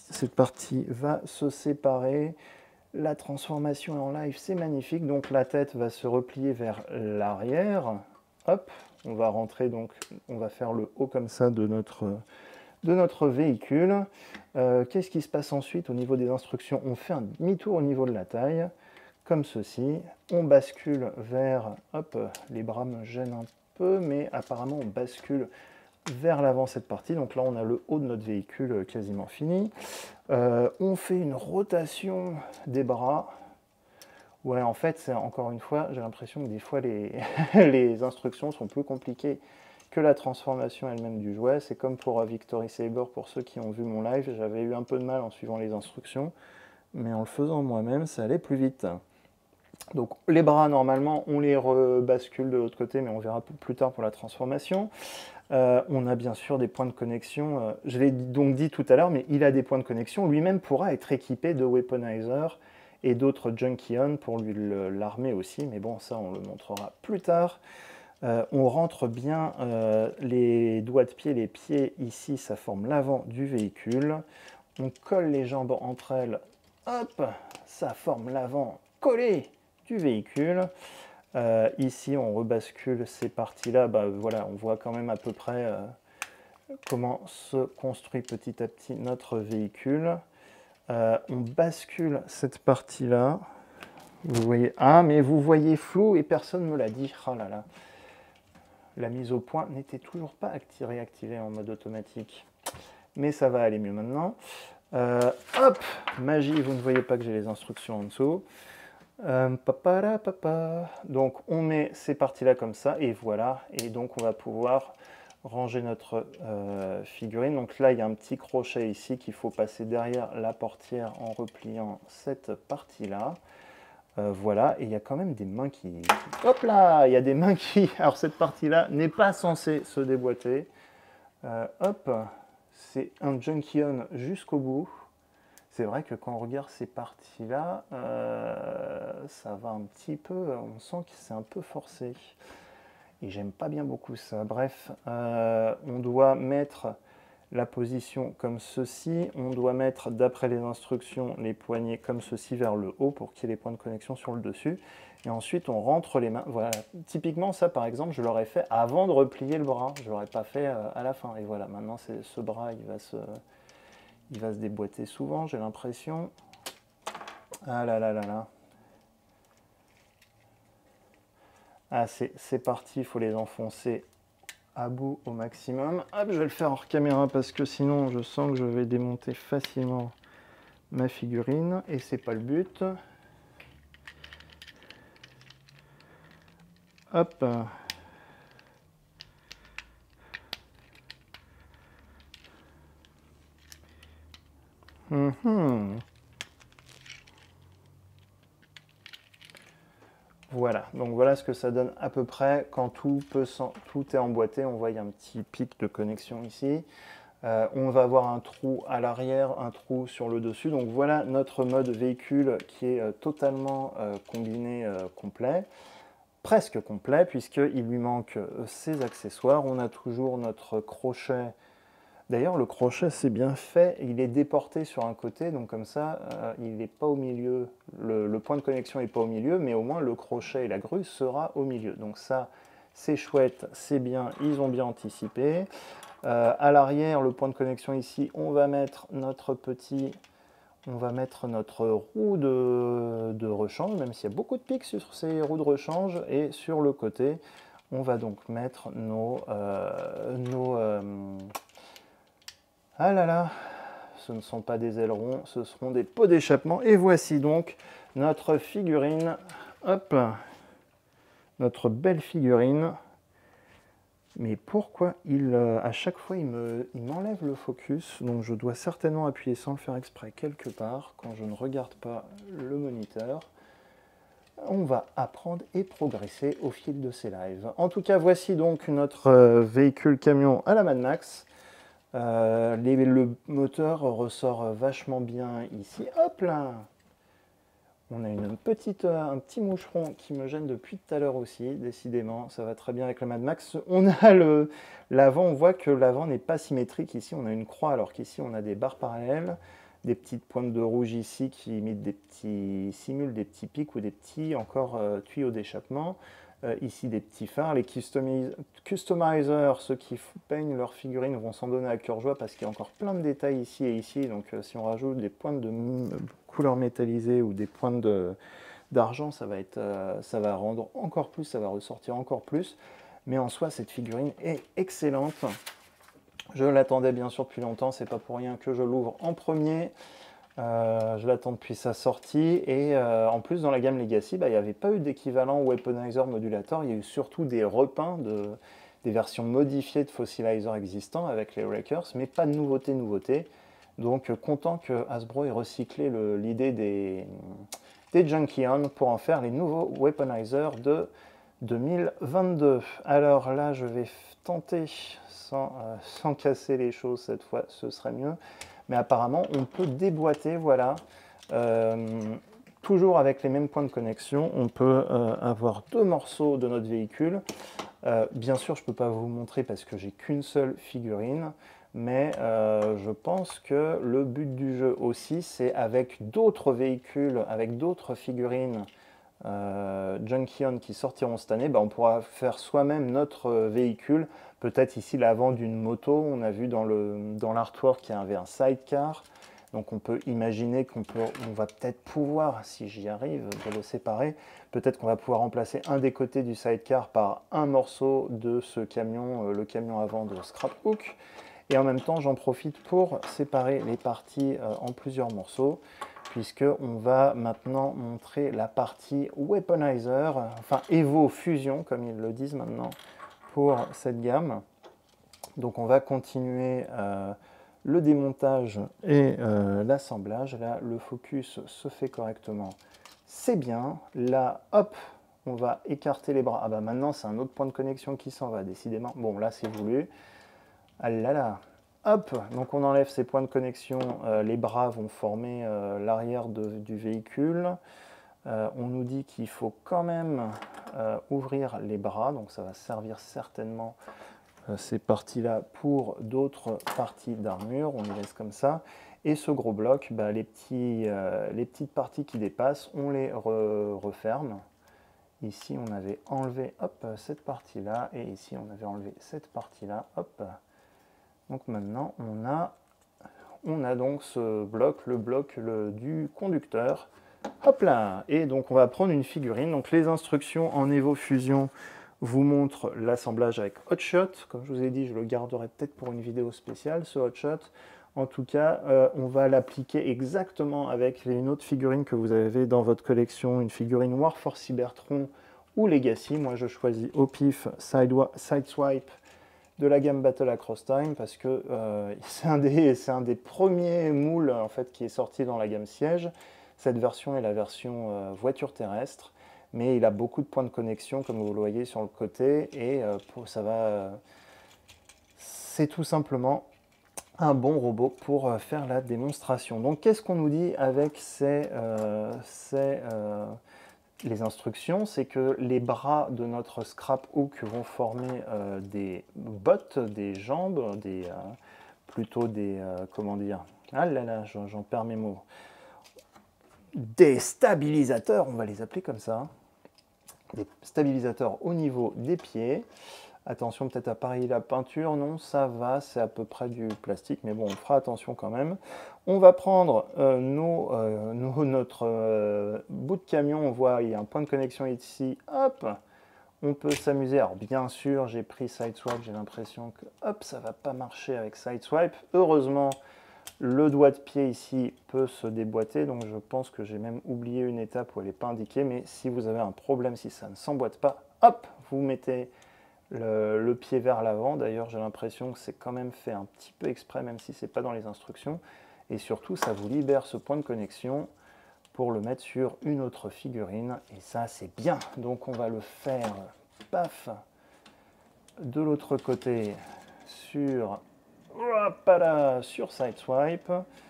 partie va se séparer. La transformation en live, c'est magnifique. Donc la tête va se replier vers l'arrière. Hop, on va rentrer, donc on va faire le haut comme ça de notre, de notre véhicule. Euh, Qu'est-ce qui se passe ensuite au niveau des instructions? On fait un demi-tour au niveau de la taille, comme ceci. On bascule vers, hop, les bras me gênent un peu, mais apparemment on bascule vers l'avant cette partie. Donc là on a le haut de notre véhicule quasiment fini. Euh, on fait une rotation des bras. Ouais, en fait, c'est encore une fois, j'ai l'impression que des fois, les, les instructions sont plus compliquées que la transformation elle-même du jouet. C'est comme pour Victory Saber, pour ceux qui ont vu mon live, j'avais eu un peu de mal en suivant les instructions, mais en le faisant moi-même, ça allait plus vite. Donc les bras, normalement, on les rebascule de l'autre côté, mais on verra plus tard pour la transformation. Euh, on a bien sûr des points de connexion. Euh, je l'ai donc dit tout à l'heure, mais il a des points de connexion. Lui-même pourra être équipé de Weaponizer et d'autres Junkion pour lui l'armer aussi, mais bon, ça on le montrera plus tard. Euh, on rentre bien euh, les doigts de pied, les pieds ici, ça forme l'avant du véhicule. On colle les jambes entre elles, hop, ça forme l'avant collé du véhicule. Euh, ici, on rebascule ces parties-là, bah, voilà, on voit quand même à peu près euh, comment se construit petit à petit notre véhicule. Euh, on bascule cette partie-là. Vous voyez, ah, mais vous voyez flou et personne ne me l'a dit. Oh là là. La mise au point n'était toujours pas réactivée en mode automatique. Mais ça va aller mieux maintenant. Euh, hop, magie, vous ne voyez pas que j'ai les instructions en dessous. Euh, papa, papa. Donc on met ces parties-là comme ça et voilà. Et donc on va pouvoir ranger notre euh, figurine. Donc là, il y a un petit crochet ici qu'il faut passer derrière la portière en repliant cette partie-là. Euh, voilà, et il y a quand même des mains qui... Hop là, il y a des mains qui... Alors cette partie-là n'est pas censée se déboîter. Euh, hop, c'est un Junkion jusqu'au bout. C'est vrai que quand on regarde ces parties-là, euh, ça va un petit peu... On sent que c'est un peu forcé. Et j'aime pas bien beaucoup ça. Bref, euh, on doit mettre la position comme ceci. On doit mettre, d'après les instructions, les poignets comme ceci vers le haut pour qu'il y ait les points de connexion sur le dessus. Et ensuite, on rentre les mains. Voilà. Typiquement, ça, par exemple, je l'aurais fait avant de replier le bras. Je ne l'aurais pas fait euh, à la fin. Et voilà, maintenant, ce bras, il va, se, il va se déboîter souvent, j'ai l'impression. Ah là là là là. Ah, c'est parti, il faut les enfoncer à bout au maximum. Hop, je vais le faire hors caméra parce que sinon je sens que je vais démonter facilement ma figurine et c'est pas le but. Hop. Mmh. Voilà, donc voilà ce que ça donne à peu près quand tout, peut tout est emboîté. On voit il y a un petit pic de connexion ici. Euh, on va avoir un trou à l'arrière, un trou sur le dessus. Donc voilà notre mode véhicule qui est euh, totalement euh, combiné euh, complet. Presque complet puisqu'il lui manque euh, ses accessoires. On a toujours notre crochet. D'ailleurs le crochet c'est bien fait, il est déporté sur un côté, donc comme ça euh, il n'est pas au milieu, le, le point de connexion n'est pas au milieu, mais au moins le crochet et la grue sera au milieu. Donc ça c'est chouette, c'est bien, ils ont bien anticipé. Euh, à l'arrière, le point de connexion ici, on va mettre notre petit, on va mettre notre roue de, de rechange, même s'il y a beaucoup de pics sur ces roues de rechange, et sur le côté, on va donc mettre nos, euh, nos euh, ah là là, ce ne sont pas des ailerons, ce seront des pots d'échappement. Et voici donc notre figurine, hop, notre belle figurine. Mais pourquoi il, euh, à chaque fois, il m'enlève il le focus, donc je dois certainement appuyer sans le faire exprès quelque part, quand je ne regarde pas le moniteur. On va apprendre et progresser au fil de ces lives. En tout cas, voici donc notre euh, véhicule camion à la Mad Max. Euh, les, le moteur ressort vachement bien ici. Hop là! On a une petite, un petit moucheron qui me gêne depuis tout à l'heure aussi, décidément, ça va très bien avec le Mad Max. On a l'avant, on voit que l'avant n'est pas symétrique. Ici, on a une croix, alors qu'ici, on a des barres parallèles, des petites pointes de rouge ici qui imitent des petits, simulent des petits pics ou des petits encore euh, tuyaux d'échappement. Euh, ici, des petits phares. Les customizers, ceux qui peignent leurs figurines, vont s'en donner à cœur joie parce qu'il y a encore plein de détails ici et ici. Donc, euh, si on rajoute des pointes de couleur métallisée ou des pointes d'argent, ça va être, euh, ça va rendre encore plus, ça va ressortir encore plus. Mais en soi, cette figurine est excellente. Je l'attendais bien sûr depuis longtemps. C'est pas pour rien que je l'ouvre en premier. Euh, je l'attends depuis sa sortie et euh, en plus dans la gamme Legacy, bah, il n'y avait pas eu d'équivalent Weaponizer Modulator, il y a eu surtout des repeints, de, des versions modifiées de Fossilizer existants avec les Wreckers, mais pas de nouveauté nouveauté. Donc euh, content que Hasbro ait recyclé l'idée des, des Junkion pour en faire les nouveaux Weaponizer de deux mille vingt-deux. Alors là je vais tenter, sans, euh, sans casser les choses cette fois, ce serait mieux. Mais apparemment, on peut déboîter, voilà. Euh, toujours avec les mêmes points de connexion, on peut euh, avoir deux morceaux de notre véhicule. Euh, bien sûr, je ne peux pas vous montrer parce que j'ai qu'une seule figurine, mais euh, je pense que le but du jeu aussi, c'est avec d'autres véhicules, avec d'autres figurines euh, Junkion qui sortiront cette année, bah, on pourra faire soi-même notre véhicule. Peut-être ici l'avant d'une moto, on a vu dans le dans l'artwork qu'il y avait un sidecar. Donc on peut imaginer qu'on peut, on va peut-être pouvoir, si j'y arrive, de le séparer. Peut-être qu'on va pouvoir remplacer un des côtés du sidecar par un morceau de ce camion, euh, le camion avant de Scraphook. Et en même temps, j'en profite pour séparer les parties euh, en plusieurs morceaux, puisqu'on va maintenant montrer la partie Weaponizer, enfin Evo Fusion, comme ils le disent maintenant, pour cette gamme. Donc on va continuer euh, le démontage et euh, l'assemblage. Là, le focus se fait correctement c'est bien. Là, hop, on va écarter les bras. Ah bah maintenant, c'est un autre point de connexion qui s'en va, décidément. Bon, là, c'est voulu. Ah là là. Hop, donc on enlève ces points de connexion. Euh, les bras vont former euh, l'arrière du véhicule. Euh, on nous dit qu'il faut quand même euh, ouvrir les bras. Donc ça va servir certainement euh, ces parties-là pour d'autres parties d'armure. On les laisse comme ça. Et ce gros bloc, bah, les, petits, euh, les petites parties qui dépassent, on les re referme. Ici, on avait enlevé hop, cette partie-là. Et ici, on avait enlevé cette partie-là. Hop. Donc maintenant, on a, on a donc ce bloc, le bloc le, du conducteur. Hop là. Et donc, on va prendre une figurine. Donc, les instructions en Evo Fusion vous montrent l'assemblage avec Hotshot. Comme je vous ai dit, je le garderai peut-être pour une vidéo spéciale, ce Hotshot. En tout cas, euh, on va l'appliquer exactement avec une autre figurine que vous avez dans votre collection, une figurine Warforce Cybertron ou Legacy. Moi, je choisis au pif Sideswipe de la gamme Battle Across Time parce que euh, c'est un, un des premiers moules en fait, qui est sorti dans la gamme Siège. Cette version est la version euh, voiture terrestre, mais il a beaucoup de points de connexion, comme vous le voyez sur le côté, et euh, pour, ça va... Euh, c'est tout simplement un bon robot pour faire la démonstration. Donc qu'est-ce qu'on nous dit avec ces, euh, ces euh, les instructions? C'est que les bras de notre scrap hook vont former euh, des bottes, des jambes, des, euh, plutôt des, euh, comment dire, ah là là, j'en perds mes mots, des stabilisateurs, on va les appeler comme ça, des stabilisateurs au niveau des pieds. Attention peut-être à parier la peinture, non ça va, c'est à peu près du plastique, mais bon on fera attention quand même. On va prendre euh, nos, euh, nos, notre euh, bout de camion, on voit il y a un point de connexion ici, hop, on peut s'amuser. Alors bien sûr j'ai pris Sideswipe, j'ai l'impression que hop ça va pas marcher avec Sideswipe. Heureusement le doigt de pied ici peut se déboîter, donc je pense que j'ai même oublié une étape où elle n'est pas indiquée, mais si vous avez un problème, si ça ne s'emboîte pas, hop, vous mettez Le, le pied vers l'avant. D'ailleurs, j'ai l'impression que c'est quand même fait un petit peu exprès, même si ce n'est pas dans les instructions. Et surtout, ça vous libère ce point de connexion pour le mettre sur une autre figurine. Et ça, c'est bien. Donc, on va le faire, paf, de l'autre côté sur, hop là, sur Sideswipe.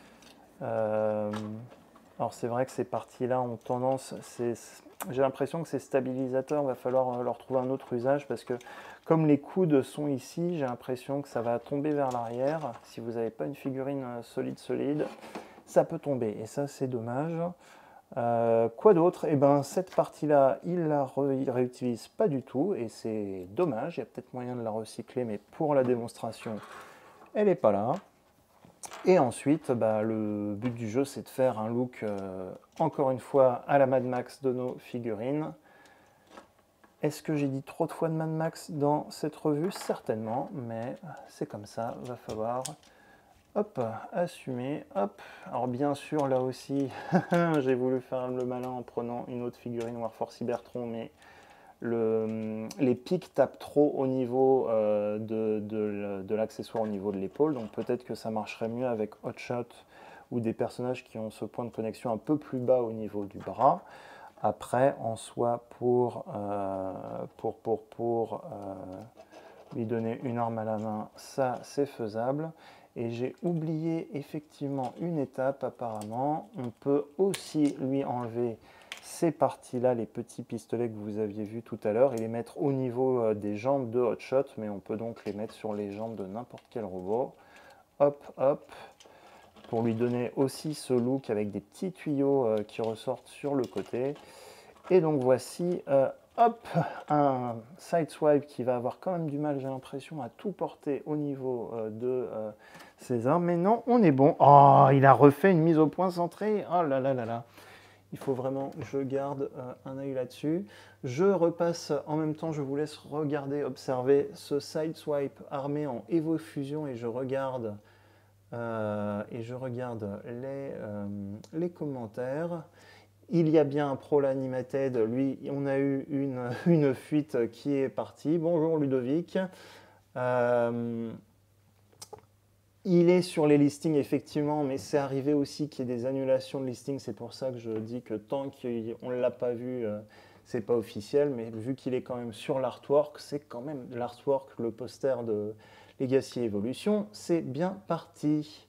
Euh, alors, c'est vrai que ces parties-là ont tendance... J'ai l'impression que ces stabilisateurs, il va falloir leur trouver un autre usage parce que comme les coudes sont ici, j'ai l'impression que ça va tomber vers l'arrière. Si vous n'avez pas une figurine solide solide, ça peut tomber et ça c'est dommage. Euh, quoi d'autre? Eh ben cette partie-là, il la ré réutilise pas du tout et c'est dommage. Il y a peut-être moyen de la recycler, mais pour la démonstration, elle n'est pas là. Et ensuite, bah, le but du jeu, c'est de faire un look, euh, encore une fois, à la Mad Max de nos figurines. Est-ce que j'ai dit trop de fois de Mad Max dans cette revue? Certainement, mais c'est comme ça, va falloir, hop, assumer, hop. Alors bien sûr, là aussi, j'ai voulu faire le malin en prenant une autre figurine Warforce Cybertron, mais Le, les pics tapent trop au niveau euh, de, de, de l'accessoire, au niveau de l'épaule, donc peut-être que ça marcherait mieux avec Hotshot ou des personnages qui ont ce point de connexion un peu plus bas au niveau du bras. Après, en soi, pour, euh, pour, pour, pour euh, lui donner une arme à la main, ça c'est faisable. Et j'ai oublié effectivement une étape apparemment, on peut aussi lui enlever ces parties-là, les petits pistolets que vous aviez vus tout à l'heure, et les mettre au niveau des jambes de Hotshot, mais on peut donc les mettre sur les jambes de n'importe quel robot. Hop, hop, pour lui donner aussi ce look avec des petits tuyaux euh, qui ressortent sur le côté. Et donc voici, euh, hop, un Sideswipe qui va avoir quand même du mal, j'ai l'impression, à tout porter au niveau euh, de euh, ses armes. Mais non, on est bon. Oh, il a refait une mise au point centrée. Oh là là là là. Il faut vraiment que je garde euh, un œil là-dessus. Je repasse en même temps, je vous laisse regarder, observer ce Sideswipe armé en Evo Fusion et je regarde, euh, et je regarde les, euh, les commentaires. Il y a bien un Pro Animated, lui, on a eu une, une fuite qui est partie. Bonjour Ludovic. Euh, il est sur les listings effectivement, mais c'est arrivé aussi qu'il y ait des annulations de listings. C'est pour ça que je dis que tant qu'on ne l'a pas vu, euh, c'est pas officiel. Mais vu qu'il est quand même sur l'artwork, c'est quand même l'artwork, le poster de Legacy Evolution. C'est bien parti.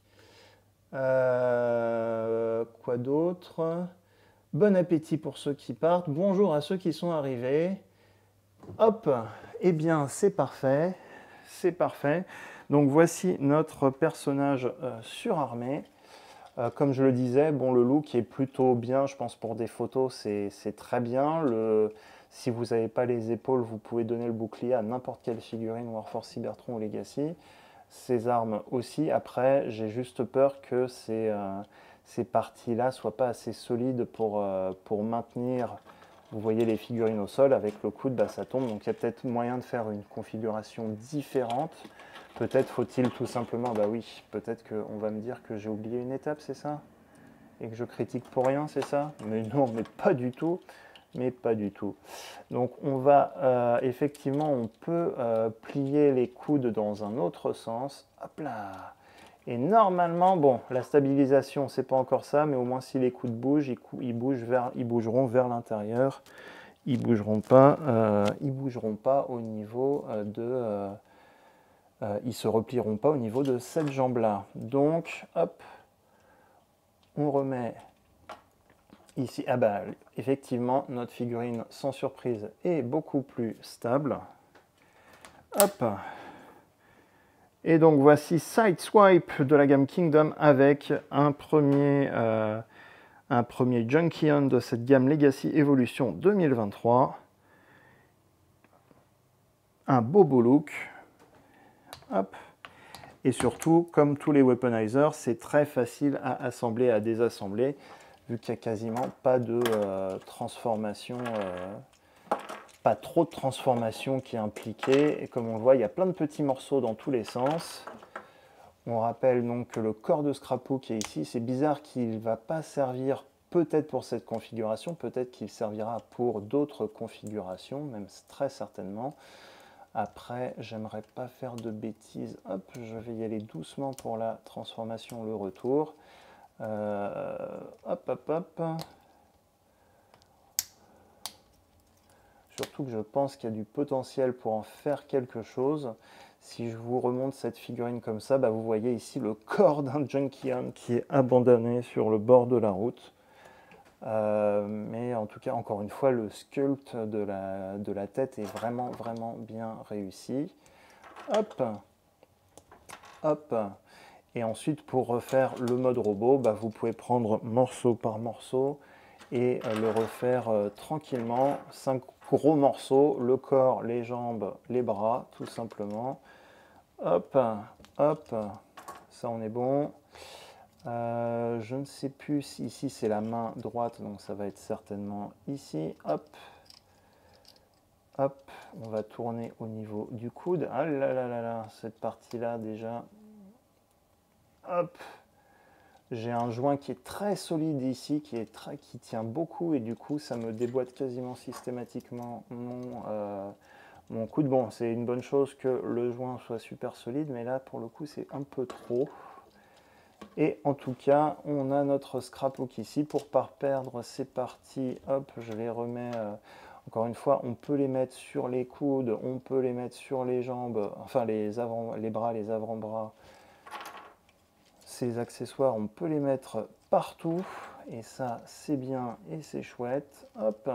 Euh, quoi d'autre? Bon appétit pour ceux qui partent. Bonjour à ceux qui sont arrivés. Hop, eh bien c'est parfait. C'est parfait. Donc voici notre personnage euh, surarmé. Euh, comme je le disais, bon, le look est plutôt bien, je pense pour des photos c'est très bien. Le, si vous n'avez pas les épaules, vous pouvez donner le bouclier à n'importe quelle figurine Warforged Cybertron ou Legacy. Ces armes aussi. Après, j'ai juste peur que ces, euh, ces parties-là ne soient pas assez solides pour, euh, pour maintenir. Vous voyez les figurines au sol, avec le coude, bah, ça tombe. Donc il y a peut-être moyen de faire une configuration différente. Peut-être faut-il tout simplement, bah oui, peut-être qu'on va me dire que j'ai oublié une étape, c'est ça? Et que je critique pour rien, c'est ça? Mais non, mais pas du tout. Mais pas du tout. Donc on va, euh, effectivement, on peut euh, plier les coudes dans un autre sens. Hop là! Et normalement, bon, la stabilisation, c'est pas encore ça, mais au moins si les coudes bougent, ils, ils, bougent vers, ils bougeront vers l'intérieur. Ils bougeront pas, euh, ils bougeront pas au niveau euh, de... Euh, euh, ils se replieront pas au niveau de cette jambe-là. Donc, hop, on remet ici. Ah bah, effectivement, notre figurine, sans surprise, est beaucoup plus stable. Hop. Et donc, voici Sideswipe de la gamme Kingdom avec un premier, euh, un premier Junkion de cette gamme Legacy Evolution deux mille vingt-trois. Un beau beau look. Hop. Et surtout, comme tous les weaponizers, c'est très facile à assembler, à désassembler, vu qu'il n'y a quasiment pas de euh, transformation, euh, pas trop de transformation qui est impliquée. Et comme on le voit, il y a plein de petits morceaux dans tous les sens. On rappelle donc que le corps de Scrapbook qui est ici, c'est bizarre qu'il ne va pas servir peut-être pour cette configuration, peut-être qu'il servira pour d'autres configurations, même très certainement. Après, j'aimerais pas faire de bêtises. Hop, je vais y aller doucement pour la transformation, le retour. Euh, hop, hop, hop. Surtout que je pense qu'il y a du potentiel pour en faire quelque chose. Si je vous remonte cette figurine comme ça, bah vous voyez ici le corps d'un Junkion qui est abandonné sur le bord de la route. Euh, mais en tout cas, encore une fois, le sculpt de la, de la tête est vraiment, vraiment bien réussi. Hop, hop. Et ensuite, pour refaire le mode robot, bah, vous pouvez prendre morceau par morceau et euh, le refaire euh, tranquillement. Cinq gros morceaux, le corps, les jambes, les bras, tout simplement. Hop, hop, ça on est bon. Euh, je ne sais plus si ici c'est la main droite, donc ça va être certainement ici. Hop, hop, on va tourner au niveau du coude. Ah là là là là, cette partie-là déjà. Hop, j'ai un joint qui est très solide ici, qui, est très, qui tient beaucoup et du coup ça me déboîte quasiment systématiquement mon, euh, mon coude. Bon, c'est une bonne chose que le joint soit super solide, mais là pour le coup c'est un peu trop. Et en tout cas, on a notre Scrapbook ici. Pour ne pas perdre ces parties, hop, je les remets. Euh, encore une fois, on peut les mettre sur les coudes, on peut les mettre sur les jambes, enfin les, avant, les bras, les avant-bras. Ces accessoires, on peut les mettre partout. Et ça, c'est bien et c'est chouette. Hop.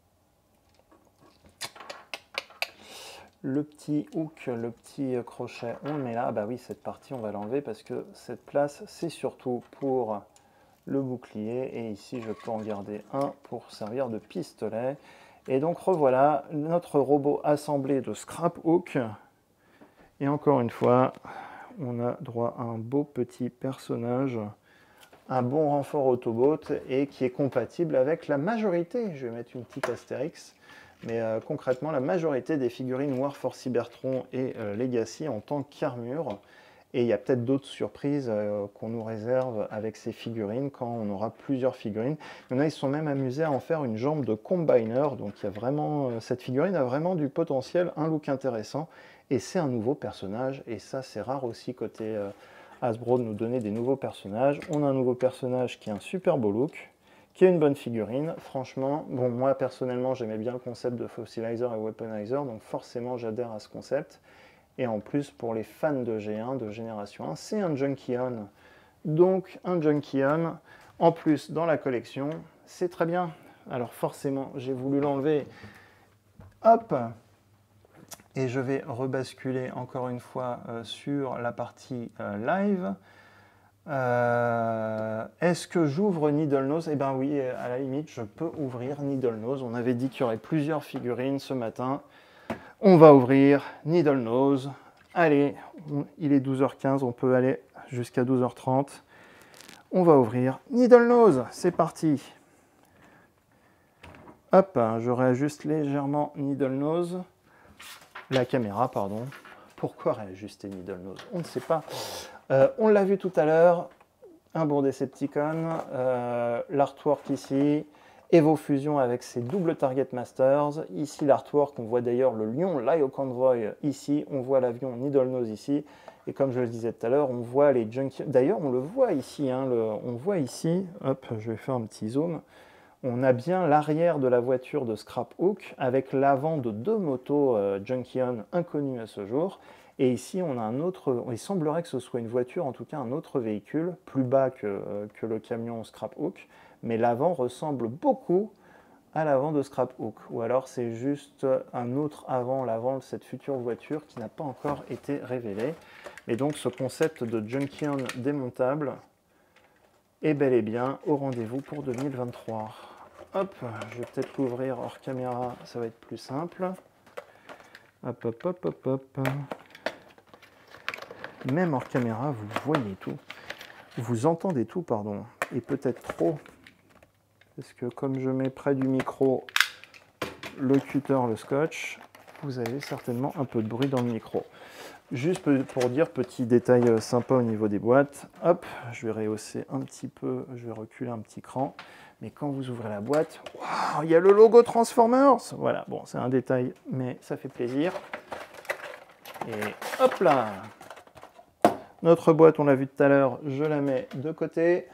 Le petit hook, le petit crochet, on le met là. Bah oui, cette partie, on va l'enlever parce que cette place, c'est surtout pour le bouclier. Et ici, je peux en garder un pour servir de pistolet. Et donc, revoilà notre robot assemblé de Scrapbook. Et encore une fois, on a droit à un beau petit personnage, un bon renfort Autobot et qui est compatible avec la majorité. Je vais mettre une petite astérix. Mais euh, concrètement, la majorité des figurines Warforged Cybertron et euh, Legacy en tant qu'armure. Et il y a peut-être d'autres surprises euh, qu'on nous réserve avec ces figurines quand on aura plusieurs figurines. Il y en a, ils se sont même amusés à en faire une jambe de combiner. Donc il y a vraiment, euh, cette figurine a vraiment du potentiel, un look intéressant. Et c'est un nouveau personnage. Et ça, c'est rare aussi côté euh, Hasbro de nous donner des nouveaux personnages. On a un nouveau personnage qui a un super beau look, qui est une bonne figurine. Franchement, bon, moi personnellement, j'aimais bien le concept de Fossilizer et Weaponizer, donc forcément, j'adhère à ce concept. Et en plus, pour les fans de G un, de Génération un, c'est un Junkion. Donc, un Junkion, en plus, dans la collection, c'est très bien. Alors forcément, j'ai voulu l'enlever. Hop! Et je vais rebasculer encore une fois euh, sur la partie euh, live. Euh, Est-ce que j'ouvre Needle Nose? Eh bien oui, à la limite, je peux ouvrir Needle Nose. On avait dit qu'il y aurait plusieurs figurines ce matin. On va ouvrir Needle Nose. Allez, on, il est douze heures quinze, on peut aller jusqu'à douze heures trente. On va ouvrir Needle Nose. C'est parti. Hop, je réajuste légèrement Needle Nose. La caméra, pardon. Pourquoi réajuster Needle Nose? On ne sait pas. Euh, on l'a vu tout à l'heure, un bon Decepticon, euh, l'artwork ici, Evo Fusion avec ses doubles Target Masters. Ici l'artwork, on voit d'ailleurs le lion Lio Convoy ici, on voit l'avion Needle Nose ici. Et comme je le disais tout à l'heure, on voit les Junkions. D'ailleurs, on le voit ici, hein, le... on voit ici, hop, je vais faire un petit zoom. On a bien l'arrière de la voiture de Scraphook avec l'avant de deux motos euh, Junkion inconnues à ce jour. Et ici, on a un autre, il semblerait que ce soit une voiture, en tout cas un autre véhicule, plus bas que, euh, que le camion Scraphook, mais l'avant ressemble beaucoup à l'avant de Scraphook. Ou alors c'est juste un autre avant l'avant de cette future voiture qui n'a pas encore été révélée. Et donc ce concept de Junkion démontable est bel et bien au rendez-vous pour deux mille vingt-trois. Hop, je vais peut-être l'ouvrir hors caméra, ça va être plus simple. Hop, hop, hop, hop, hop. Même hors caméra, vous voyez tout. Vous entendez tout, pardon. Et peut-être trop. Parce que comme je mets près du micro le cutter, le scotch, vous avez certainement un peu de bruit dans le micro. Juste pour dire, petit détail sympa au niveau des boîtes. Hop, je vais rehausser un petit peu, je vais reculer un petit cran. Mais quand vous ouvrez la boîte, wow, il y a le logo Transformers. Voilà, bon, c'est un détail, mais ça fait plaisir. Et hop là! Notre boîte, on l'a vu tout à l'heure, je la mets de côté.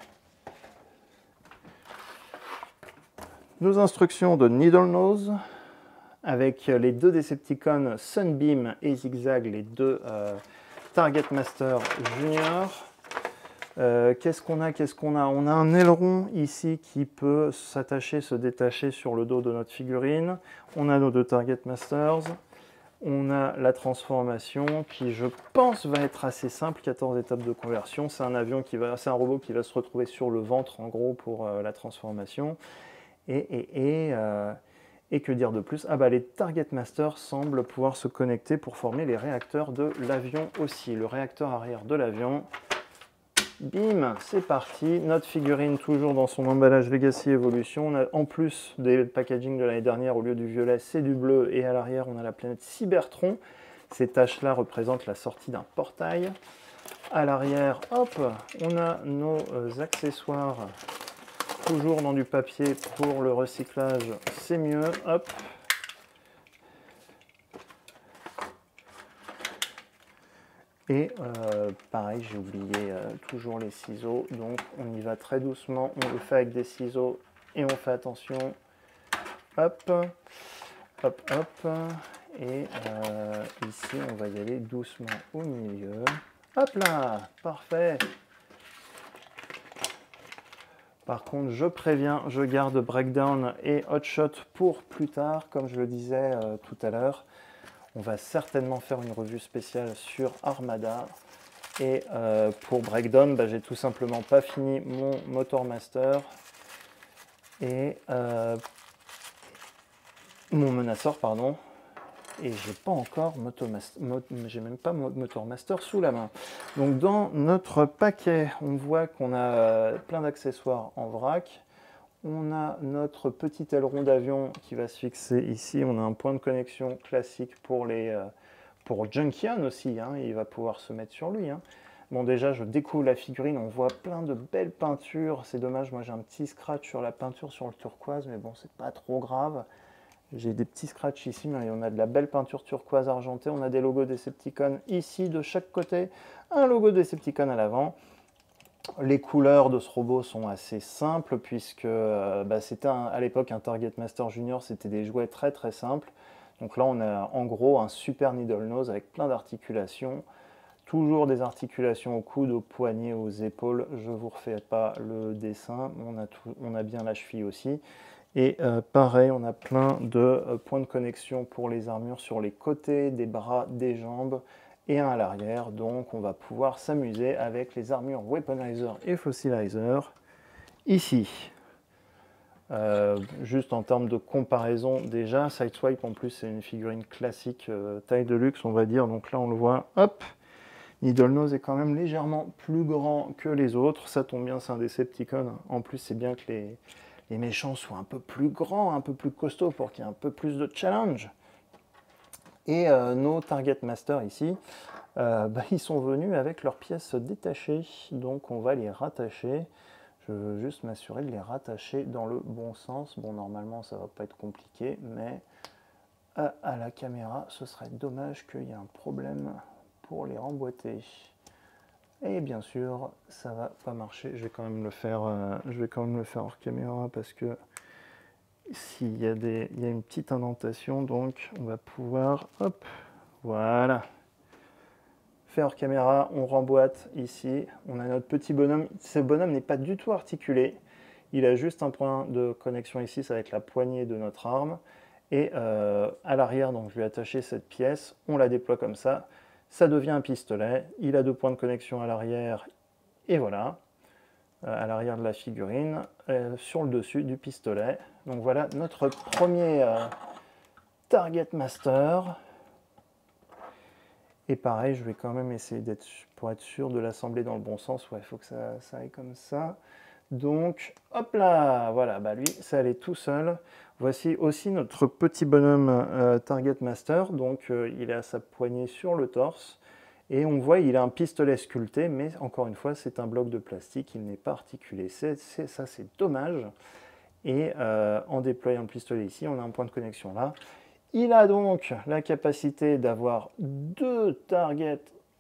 Nos instructions de Needle Nose, avec les deux Decepticons Sunbeam et Zigzag, les deux euh, Target Master Junior. Euh, qu'est-ce qu'on a Qu'est-ce qu'on a On a un aileron ici qui peut s'attacher, se détacher sur le dos de notre figurine. On a nos deux Target Masters. On a la transformation qui, je pense, va être assez simple, quatorze étapes de conversion. C'est un avion qui va, c'est un robot qui va se retrouver sur le ventre, en gros, pour euh, la transformation. Et, et, et, euh, et que dire de plus? Ah bah les Target Masters semblent pouvoir se connecter pour former les réacteurs de l'avion aussi. Le réacteur arrière de l'avion. Bim, c'est parti. Notre figurine toujours dans son emballage Legacy Evolution. On a, en plus des packaging de l'année dernière, au lieu du violet, c'est du bleu. Et à l'arrière, on a la planète Cybertron. Ces taches-là représentent la sortie d'un portail. À l'arrière, hop, on a nos euh, accessoires. Toujours dans du papier pour le recyclage, c'est mieux. Hop. Et euh, pareil, j'ai oublié euh, toujours les ciseaux, donc on y va très doucement, on le fait avec des ciseaux et on fait attention. Hop, hop, hop. Et euh, ici, on va y aller doucement au milieu. Hop là, parfait. Par contre, je préviens, je garde Breakdown et Hotshot pour plus tard, comme je le disais euh, tout à l'heure. On va certainement faire une revue spéciale sur Armada. Et euh, pour Breakdown, bah, j'ai tout simplement pas fini mon Motor Master et euh, mon Menaceur, pardon. Et j'ai pas encore Motor Master, j'ai même pas Motor Master sous la main. Donc dans notre paquet, on voit qu'on a euh, plein d'accessoires en vrac. On a notre petit aileron d'avion qui va se fixer ici. On a un point de connexion classique pour les euh, pour Junkion aussi. Hein, il va pouvoir se mettre sur lui. Hein. Bon, déjà, je découvre la figurine. On voit plein de belles peintures. C'est dommage, moi j'ai un petit scratch sur la peinture sur le turquoise, mais bon, c'est pas trop grave. J'ai des petits scratchs ici, mais on a de la belle peinture turquoise argentée. On a des logos Decepticon ici de chaque côté, un logo Decepticon à l'avant. Les couleurs de ce robot sont assez simples puisque euh, bah, c'était à l'époque un Target Master Junior, c'était des jouets très très simples. Donc là on a en gros un super needle nose avec plein d'articulations. Toujours des articulations au coude, aux poignets, aux épaules. Je ne vous refais pas le dessin, on a, tout, on a bien la cheville aussi. Et euh, pareil, on a plein de euh, points de connexion pour les armures sur les côtés, des bras, des jambes et un à l'arrière. Donc on va pouvoir s'amuser avec les armures Weaponizer et Fossilizer. Ici, euh, juste en termes de comparaison, déjà, Sideswipe en plus c'est une figurine classique, euh, taille de luxe on va dire. Donc là on le voit, hop, Needle Nose est quand même légèrement plus grand que les autres. Ça tombe bien, c'est un Decepticon. En plus c'est bien que les... les méchants soient un peu plus grands, un peu plus costauds pour qu'il y ait un peu plus de challenge. Et euh, nos Target Master ici, euh, bah, ils sont venus avec leurs pièces détachées, donc on va les rattacher. Je veux juste m'assurer de les rattacher dans le bon sens. Bon, normalement ça va pas être compliqué, mais à, à la caméra, ce serait dommage qu'il y ait un problème pour les remboîter. Et bien sûr, ça va pas marcher. Je vais quand même le faire, euh, je vais quand même le faire hors caméra parce que s'il y a des, il y a une petite indentation, donc on va pouvoir, hop, voilà, faire hors caméra. On remboîte ici. On a notre petit bonhomme. Ce bonhomme n'est pas du tout articulé. Il a juste un point de connexion ici, ça va être la poignée de notre arme. Et euh, à l'arrière, donc je vais attacher cette pièce. On la déploie comme ça. Ça devient un pistolet. Il a deux points de connexion à l'arrière. Et voilà, à l'arrière de la figurine, euh, sur le dessus du pistolet. Donc voilà notre premier euh, Target Master. Et pareil, je vais quand même essayer d'être, pour être sûr de l'assembler dans le bon sens. Ouais, il faut que ça, ça aille comme ça. Donc, hop là, voilà, bah lui, ça allait tout seul. Voici aussi notre petit bonhomme euh, Target Master. Donc, euh, il a sa poignée sur le torse. Et on voit, il a un pistolet sculpté, mais encore une fois, c'est un bloc de plastique, il n'est pas articulé. C'est, c'est, ça, c'est dommage. Et euh, en déployant le pistolet ici, on a un point de connexion là. Il a donc la capacité d'avoir deux target,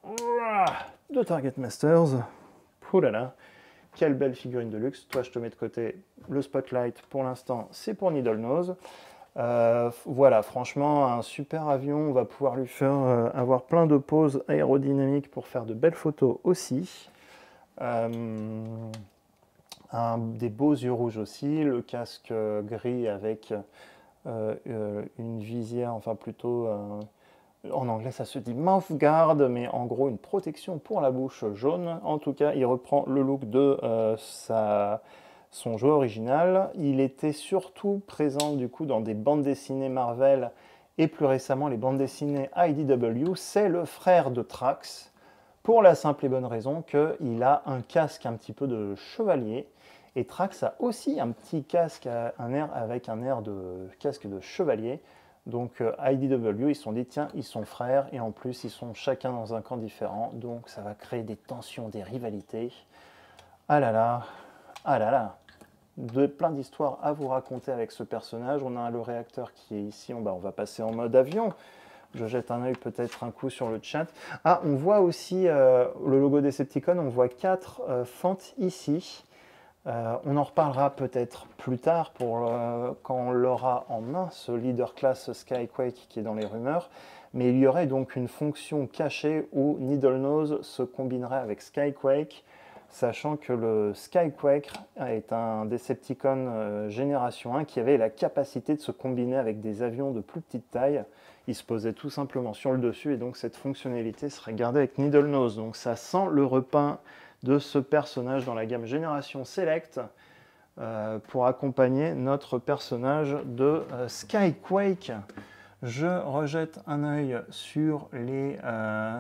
deux target masters. Ouh là là, quelle belle figurine de luxe. Toi, je te mets de côté le spotlight. Pour l'instant, c'est pour Needle Nose. Euh, voilà, franchement, un super avion. On va pouvoir lui faire euh, avoir plein de poses aérodynamiques pour faire de belles photos aussi. Euh, un, des beaux yeux rouges aussi. Le casque euh, gris avec euh, euh, une visière, enfin plutôt... Euh, en anglais, ça se dit mouth guard, mais en gros, une protection pour la bouche jaune. En tout cas, il reprend le look de euh, sa, son jeu original. Il était surtout présent, du coup, dans des bandes dessinées Marvel et plus récemment, les bandes dessinées I D W. C'est le frère de Trax, pour la simple et bonne raison qu'il a un casque un petit peu de chevalier. Et Trax a aussi un petit casque un air, avec un air de casque de chevalier. Donc euh, I D W, ils se sont dit, tiens, ils sont frères, et en plus, ils sont chacun dans un camp différent, donc ça va créer des tensions, des rivalités. Ah là là, ah là là, de, plein d'histoires à vous raconter avec ce personnage. On a le réacteur qui est ici, on, bah, on va passer en mode avion. Je jette un œil, peut-être un coup sur le chat. Ah, on voit aussi euh, le logo Decepticon, on voit quatre euh, fentes ici. Euh, on en reparlera peut-être plus tard pour, euh, quand on l'aura en main, ce leader class Skyquake qui est dans les rumeurs. Mais il y aurait donc une fonction cachée où Needle Nose se combinerait avec Skyquake, sachant que le Skyquake est un Decepticon euh, génération un qui avait la capacité de se combiner avec des avions de plus petite taille. Il se posait tout simplement sur le dessus et donc cette fonctionnalité serait gardée avec Needle Nose. Donc ça sent le repeint de ce personnage dans la gamme Génération Select euh, pour accompagner notre personnage de euh, Skyquake. Je rejette un œil sur les... Euh,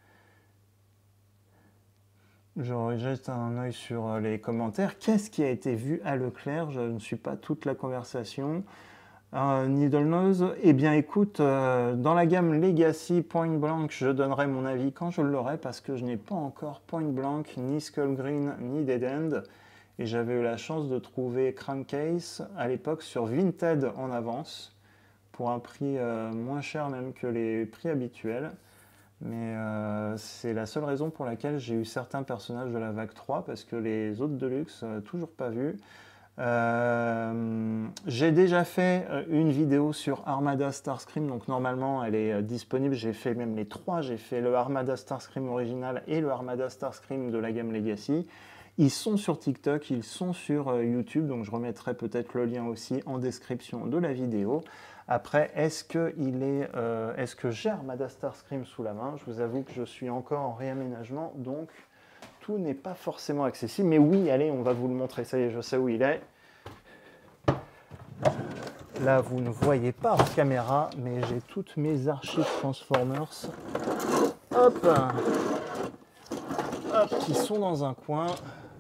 je rejette un œil sur les commentaires. Qu'est-ce qui a été vu à Leclerc? Je ne suis pas toute la conversation. Euh, Needle Nose, eh bien écoute, euh, dans la gamme Legacy Point Blank, je donnerai mon avis quand je l'aurai parce que je n'ai pas encore Point Blank, ni Skull Green, ni Dead End. Et j'avais eu la chance de trouver Crankcase à l'époque sur Vinted en avance. pour un prix euh, moins cher même que les prix habituels. Mais euh, c'est la seule raison pour laquelle j'ai eu certains personnages de la vague trois, parce que les autres Deluxe, euh, toujours pas vus. Euh, j'ai déjà fait une vidéo sur Armada Starscream, donc normalement elle est disponible. J'ai fait même les trois, j'ai fait le Armada Starscream original et le Armada Starscream de la gamme Legacy. Ils sont sur TikTok, ils sont sur euh, YouTube, donc je remettrai peut-être le lien aussi en description de la vidéo. Après, est-ce que, il est, euh, est-ce que j'ai Armada Starscream sous la main? Je vous avoue que je suis encore en réaménagement, donc tout n'est pas forcément accessible. Mais oui, allez, on va vous le montrer. Ça y est, je sais où il est. Là, vous ne voyez pas en caméra, mais j'ai toutes mes archives Transformers. Hop, hop, qui sont dans un coin.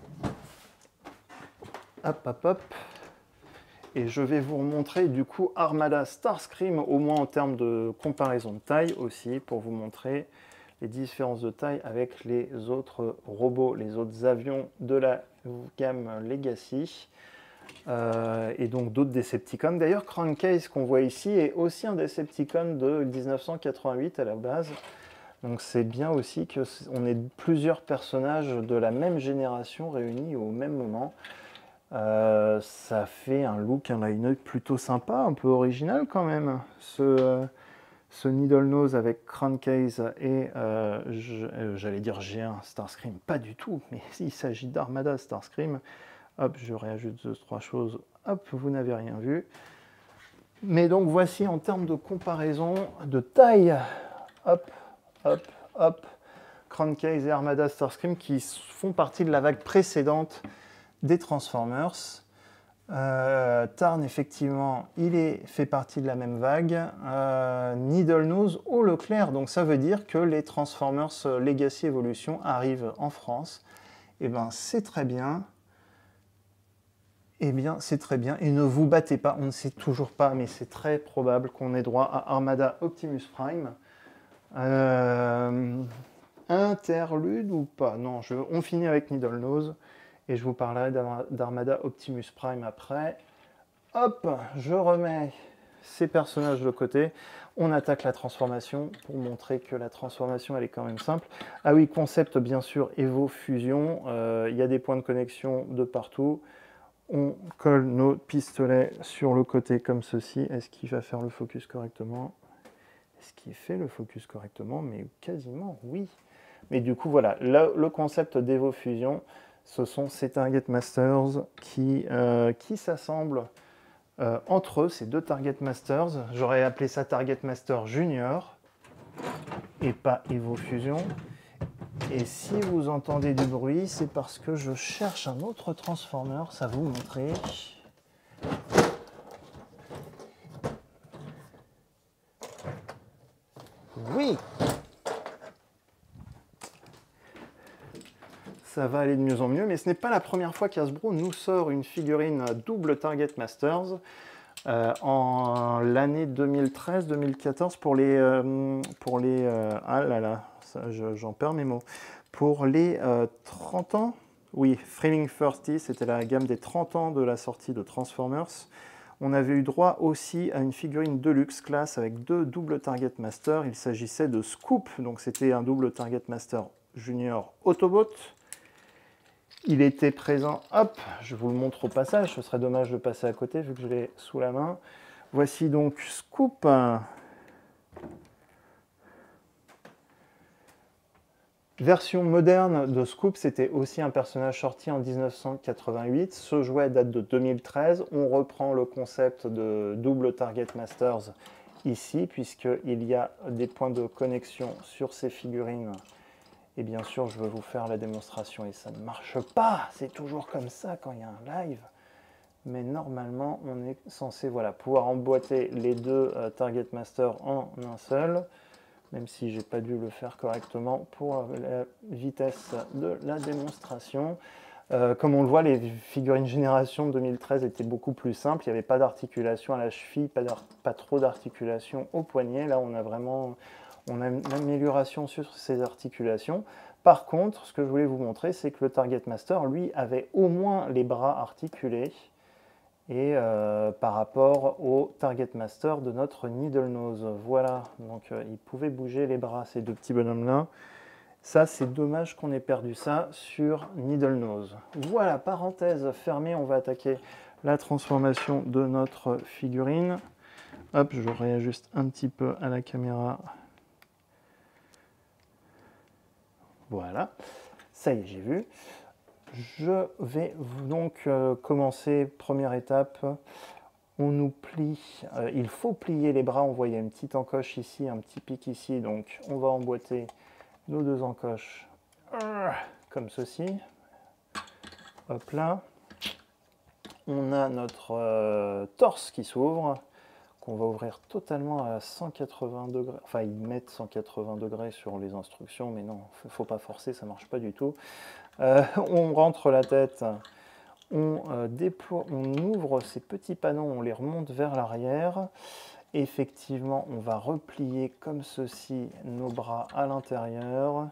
Hop, hop, hop. Et je vais vous montrer du coup Armada Starscream, au moins en termes de comparaison de taille aussi, pour vous montrer les différences de taille avec les autres robots, les autres avions de la gamme Legacy. Euh, et donc d'autres Decepticons. D'ailleurs, Crankcase qu'on voit ici est aussi un Decepticon de mille neuf cent quatre-vingt-huit à la base. Donc c'est bien aussi qu'on ait plusieurs personnages de la même génération réunis au même moment. Euh, ça fait un look, un line-up plutôt sympa, un peu original quand même. Ce, ce Needle Nose avec Crankcase et, euh, j'allais dire G un Starscream, pas du tout, mais il s'agit d'Armada Starscream. Hop, je réajoute deux, trois choses. Hop, vous n'avez rien vu. Mais donc voici en termes de comparaison de taille. Hop, hop, hop. Crankcase et Armada Starscream qui font partie de la vague précédente des Transformers. Euh, Tarn, effectivement, il est, fait partie de la même vague. Euh, Needle Nose au Leclerc. Donc ça veut dire que les Transformers Legacy Evolution arrivent en France. Et bien c'est très bien. Eh bien, c'est très bien. Et ne vous battez pas, on ne sait toujours pas, mais c'est très probable qu'on ait droit à Armada Optimus Prime. Euh, interlude ou pas? Non, je, on finit avec Needle Nose. Et je vous parlerai d'Armada Optimus Prime après. Hop, je remets ces personnages de côté. On attaque la transformation pour montrer que la transformation, elle est quand même simple. Ah oui, concept, bien sûr, Evo Fusion. Euh, il y a des points de connexion de partout. On colle nos pistolets sur le côté comme ceci. Est-ce qu'il va faire le focus correctement? Est-ce qu'il fait le focus correctement? Mais quasiment, oui. Mais du coup, voilà, le, le concept d'Evo Fusion, ce sont ces Target Masters qui, euh, qui s'assemblent euh, entre eux, ces deux Target Masters. J'aurais appelé ça Target Master Junior et pas Evo Fusion. Et si vous entendez du bruit, c'est parce que je cherche un autre Transformer, à vous montrer. Oui! Ça va aller de mieux en mieux, mais ce n'est pas la première fois qu'Hasbro nous sort une figurine double Target Masters. Euh, en l'année deux mille treize deux mille quatorze pour les... Euh, pour les euh, ah là là, j'en perds mes mots. Pour les euh, trente ans, oui, Framing trente, c'était la gamme des trente ans de la sortie de Transformers. On avait eu droit aussi à une figurine Deluxe classe avec deux double Target Master. Il s'agissait de Scoop, donc c'était un double Target Master Junior Autobot. Il était présent, hop, je vous le montre au passage, ce serait dommage de passer à côté vu que je l'ai sous la main. Voici donc Scoop. Version moderne de Scoop, c'était aussi un personnage sorti en mille neuf cent quatre-vingt-huit. Ce jouet date de deux mille treize. On reprend le concept de double Target Masters ici, puisqu'il y a des points de connexion sur ces figurines. Et bien sûr, je vais vous faire la démonstration et ça ne marche pas. C'est toujours comme ça quand il y a un live. Mais normalement, on est censé voilà, pouvoir emboîter les deux euh, Target Master en un seul. Même si j'ai pas dû le faire correctement pour la vitesse de la démonstration. Euh, comme on le voit, les figurines génération de deux mille treize étaient beaucoup plus simples. Il n'y avait pas d'articulation à la cheville, pas, pas trop d'articulation au poignet. Là, on a vraiment on a une amélioration sur ces articulations. Par contre, ce que je voulais vous montrer, c'est que le Target Master, lui, avait au moins les bras articulés. et euh, par rapport au target master de notre needle nose. Voilà, donc euh, ils pouvaient bouger les bras, ces deux petits bonhommes-là. Ça, c'est dommage qu'on ait perdu ça sur needle nose. Voilà, parenthèse fermée, on va attaquer la transformation de notre figurine. Hop, je réajuste un petit peu à la caméra. Voilà, ça y est, j'ai vu. Je vais donc euh, commencer, première étape, on nous plie, euh, il faut plier les bras, on voit il y a une petite encoche ici, un petit pic ici, donc on va emboîter nos deux encoches euh, comme ceci. Hop là, on a notre euh, torse qui s'ouvre, qu'on va ouvrir totalement à cent quatre-vingts degrés, enfin ils mettent cent quatre-vingts degrés sur les instructions, mais non, il ne faut pas forcer, ça ne marche pas du tout. Euh, on rentre la tête, on, euh, déploie, on ouvre ces petits panneaux, on les remonte vers l'arrière. Effectivement, on va replier comme ceci nos bras à l'intérieur.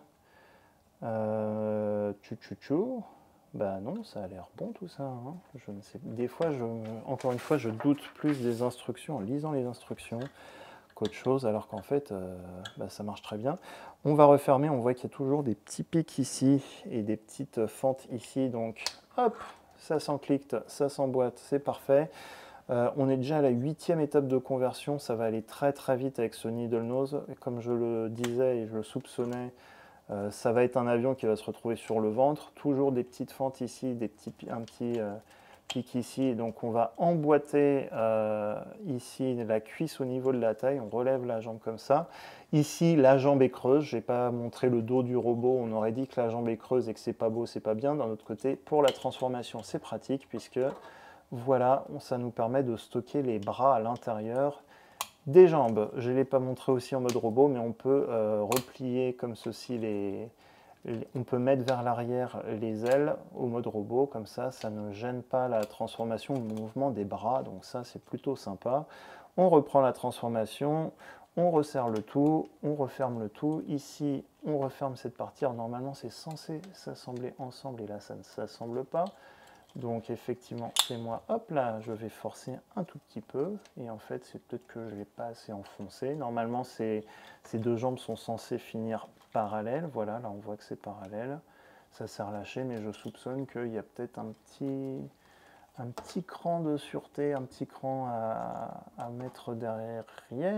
Euh, tchou tchou tchou. Bah non, ça a l'air bon tout ça. Hein. Je ne sais. Des fois, je, encore une fois, je doute plus des instructions en lisant les instructions qu'autre chose, alors qu'en fait, euh, bah, ça marche très bien. On va refermer, on voit qu'il y a toujours des petits pics ici et des petites fentes ici. Donc, hop, ça s'enclicte, ça s'emboîte, c'est parfait. Euh, on est déjà à la huitième étape de conversion, ça va aller très très vite avec ce needle nose. Et comme je le disais et je le soupçonnais, euh, ça va être un avion qui va se retrouver sur le ventre. Toujours des petites fentes ici, des petits, un petit euh, pic ici. Donc on va emboîter euh, ici la cuisse au niveau de la taille. On relève la jambe comme ça. Ici, la jambe est creuse. Je n'ai pas montré le dos du robot. On aurait dit que la jambe est creuse et que c'est pas beau, c'est pas bien. D'un autre côté, pour la transformation, c'est pratique puisque voilà, ça nous permet de stocker les bras à l'intérieur des jambes. Je ne l'ai pas montré aussi en mode robot, mais on peut euh, replier comme ceci, les, les, on peut mettre vers l'arrière les ailes au mode robot, comme ça, ça ne gêne pas la transformation, le mouvement des bras, donc ça c'est plutôt sympa. On reprend la transformation, on resserre le tout, on referme le tout. Ici, on referme cette partie. Alors, normalement, c'est censé s'assembler ensemble, et là, ça ne s'assemble pas. Donc effectivement, c'est moi, hop là, je vais forcer un tout petit peu, et en fait, c'est peut-être que je ne l'ai pas assez enfoncé. Normalement, ces, ces deux jambes sont censées finir parallèles. Voilà, là, on voit que c'est parallèle. Ça s'est relâché, mais je soupçonne qu'il y a peut-être un petit, un petit cran de sûreté, un petit cran à, à mettre derrière.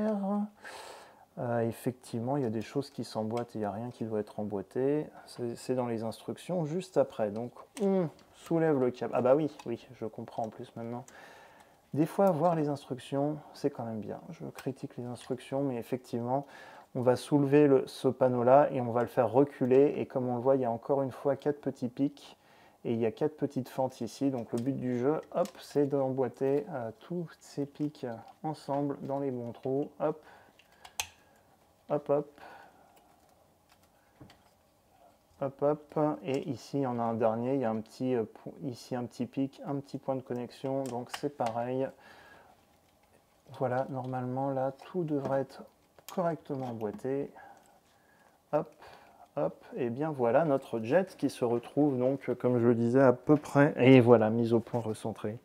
Euh, effectivement, il y a des choses qui s'emboîtent et il n'y a rien qui doit être emboîté. C'est dans les instructions juste après. Donc, on soulève le câble. Ah bah oui, oui, je comprends en plus maintenant. Des fois, voir les instructions, c'est quand même bien. Je critique les instructions, mais effectivement, on va soulever le, ce panneau-là et on va le faire reculer. Et comme on le voit, il y a encore une fois quatre petits pics et il y a quatre petites fentes ici. Donc, le but du jeu, hop, c'est d'emboîter euh, tous ces pics ensemble dans les bons trous. Hop. Hop, hop. Hop, hop. Et ici, il y en a un dernier. Il y a un petit, euh, ici un petit pic, un petit point de connexion. Donc, c'est pareil. Voilà, normalement, là, tout devrait être correctement emboîté. Hop, hop. Et bien, voilà notre jet qui se retrouve, donc, comme je le disais, à peu près. Et voilà, mise au point recentrée.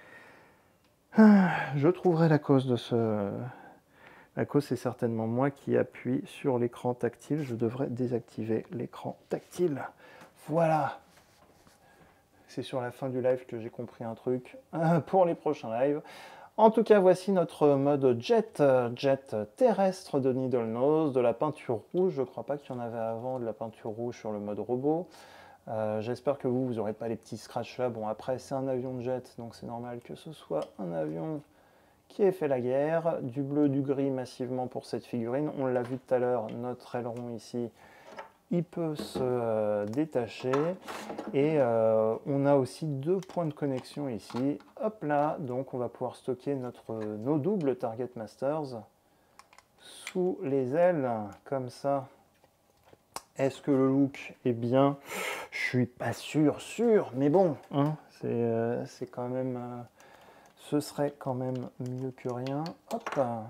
Je trouverai la cause de ce... La cause, c'est certainement moi qui appuie sur l'écran tactile. Je devrais désactiver l'écran tactile. Voilà. C'est sur la fin du live que j'ai compris un truc pour les prochains lives. En tout cas, voici notre mode jet, jet terrestre de Needle Nose, de la peinture rouge. Je ne crois pas qu'il y en avait avant de la peinture rouge sur le mode robot. Euh, J'espère que vous, vous n'aurez pas les petits scratchs là. Bon, après, c'est un avion de jet, donc c'est normal que ce soit un avion qui ait fait la guerre, du bleu, du gris massivement pour cette figurine. On l'a vu tout à l'heure, notre aileron ici, il peut se euh, détacher. Et euh, on a aussi deux points de connexion ici. Hop là, donc on va pouvoir stocker notre, nos doubles Target Masters sous les ailes, comme ça. Est-ce que le look est bien? Je suis pas sûr, sûr, mais bon, hein, c'est euh, quand même... Euh, ce serait quand même mieux que rien. Hop,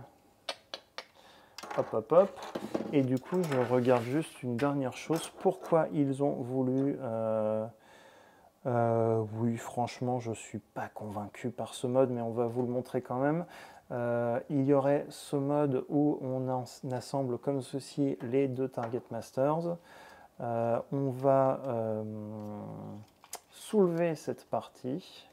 hop, hop, hop. Et du coup, je regarde juste une dernière chose. Pourquoi ils ont voulu euh, Euh, oui, franchement, je ne suis pas convaincu par ce mode, mais on va vous le montrer quand même. Euh, il y aurait ce mode où on en, assemble comme ceci les deux Target Masters. Euh, on va euh, soulever cette partie.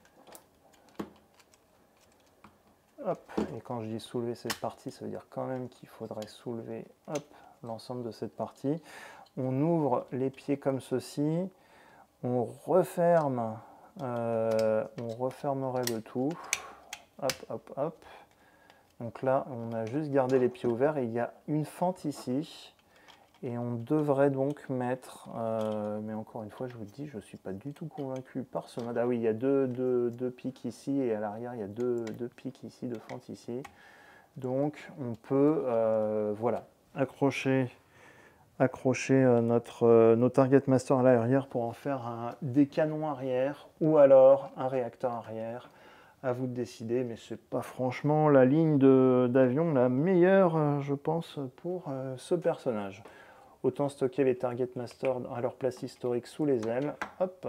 Hop. Et quand je dis soulever cette partie, ça veut dire quand même qu'il faudrait soulever l'ensemble de cette partie. On ouvre les pieds comme ceci. On referme, euh, on refermerait le tout. Hop, hop, hop. Donc là, on a juste gardé les pieds ouverts et il y a une fente ici. Et on devrait donc mettre, euh, mais encore une fois, je vous le dis, je ne suis pas du tout convaincu par ce mode. Ah oui, il y a deux, deux, deux pics ici et à l'arrière, il y a deux, deux pics ici, deux fentes ici. Donc on peut, euh, voilà, accrocher, accrocher euh, notre, euh, nos Target Master à l'arrière pour en faire un, des canons arrière ou alors un réacteur arrière. À vous de décider, mais c'est pas franchement la ligne d'avion la meilleure, euh, je pense, pour euh, ce personnage. Autant stocker les Target Master à leur place historique sous les ailes. Hop.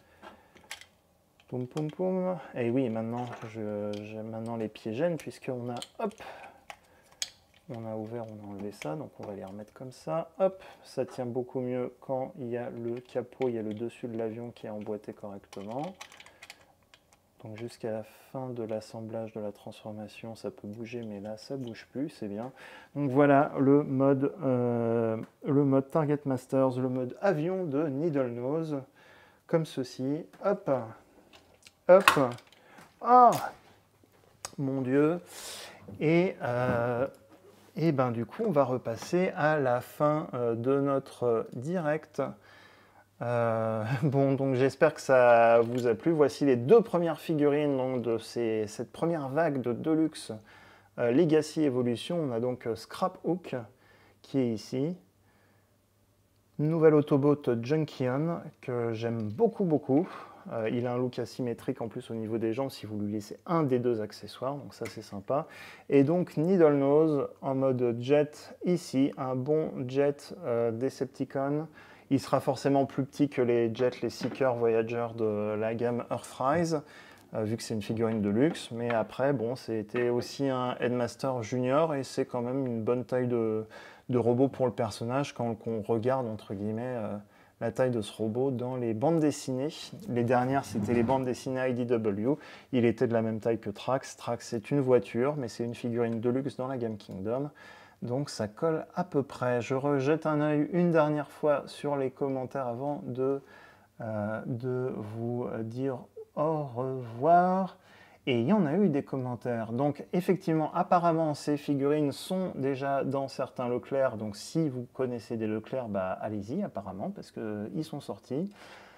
Poum poum poum. Et oui, maintenant, je, je, maintenant les pieds gênent puisqu'on a, hop, on a ouvert, on a enlevé ça, donc on va les remettre comme ça. Hop, ça tient beaucoup mieux quand il y a le capot, il y a le dessus de l'avion qui est emboîté correctement. Donc jusqu'à la fin de l'assemblage de la transformation, ça peut bouger, mais là, ça ne bouge plus, c'est bien. Donc voilà le mode, euh, le mode Target Masters, le mode avion de Needle Nose, comme ceci. Hop, hop, ah, mon Dieu. Et, euh, et ben du coup, on va repasser à la fin euh, de notre direct. Euh, bon, donc j'espère que ça vous a plu. Voici les deux premières figurines donc, de ces, cette première vague de Deluxe euh, Legacy Evolution. On a donc euh, Scraphook qui est ici. Nouvel Autobot Junkion que j'aime beaucoup, beaucoup. Euh, il a un look asymétrique en plus au niveau des jambes si vous lui laissez un des deux accessoires, donc ça c'est sympa. Et donc Needle Nose en mode jet ici, un bon jet euh, Decepticon. Il sera forcément plus petit que les jets, les Seeker Voyager de la gamme Earthrise, euh, vu que c'est une figurine de luxe. Mais après, bon, c'était aussi un Headmaster Junior et c'est quand même une bonne taille de, de robot pour le personnage quand on regarde, entre guillemets, euh, la taille de ce robot dans les bandes dessinées. Les dernières, c'était les bandes dessinées I D W. Il était de la même taille que Trax. Trax, c'est une voiture, mais c'est une figurine de luxe dans la gamme Kingdom. Donc ça colle à peu près. Je rejette un œil une dernière fois sur les commentaires avant de, euh, de vous dire au revoir. Et il y en a eu des commentaires. Donc effectivement, apparemment, ces figurines sont déjà dans certains Leclerc. Donc si vous connaissez des Leclerc, bah, allez-y apparemment, parce qu'ils sont sortis.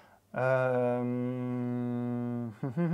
Euh...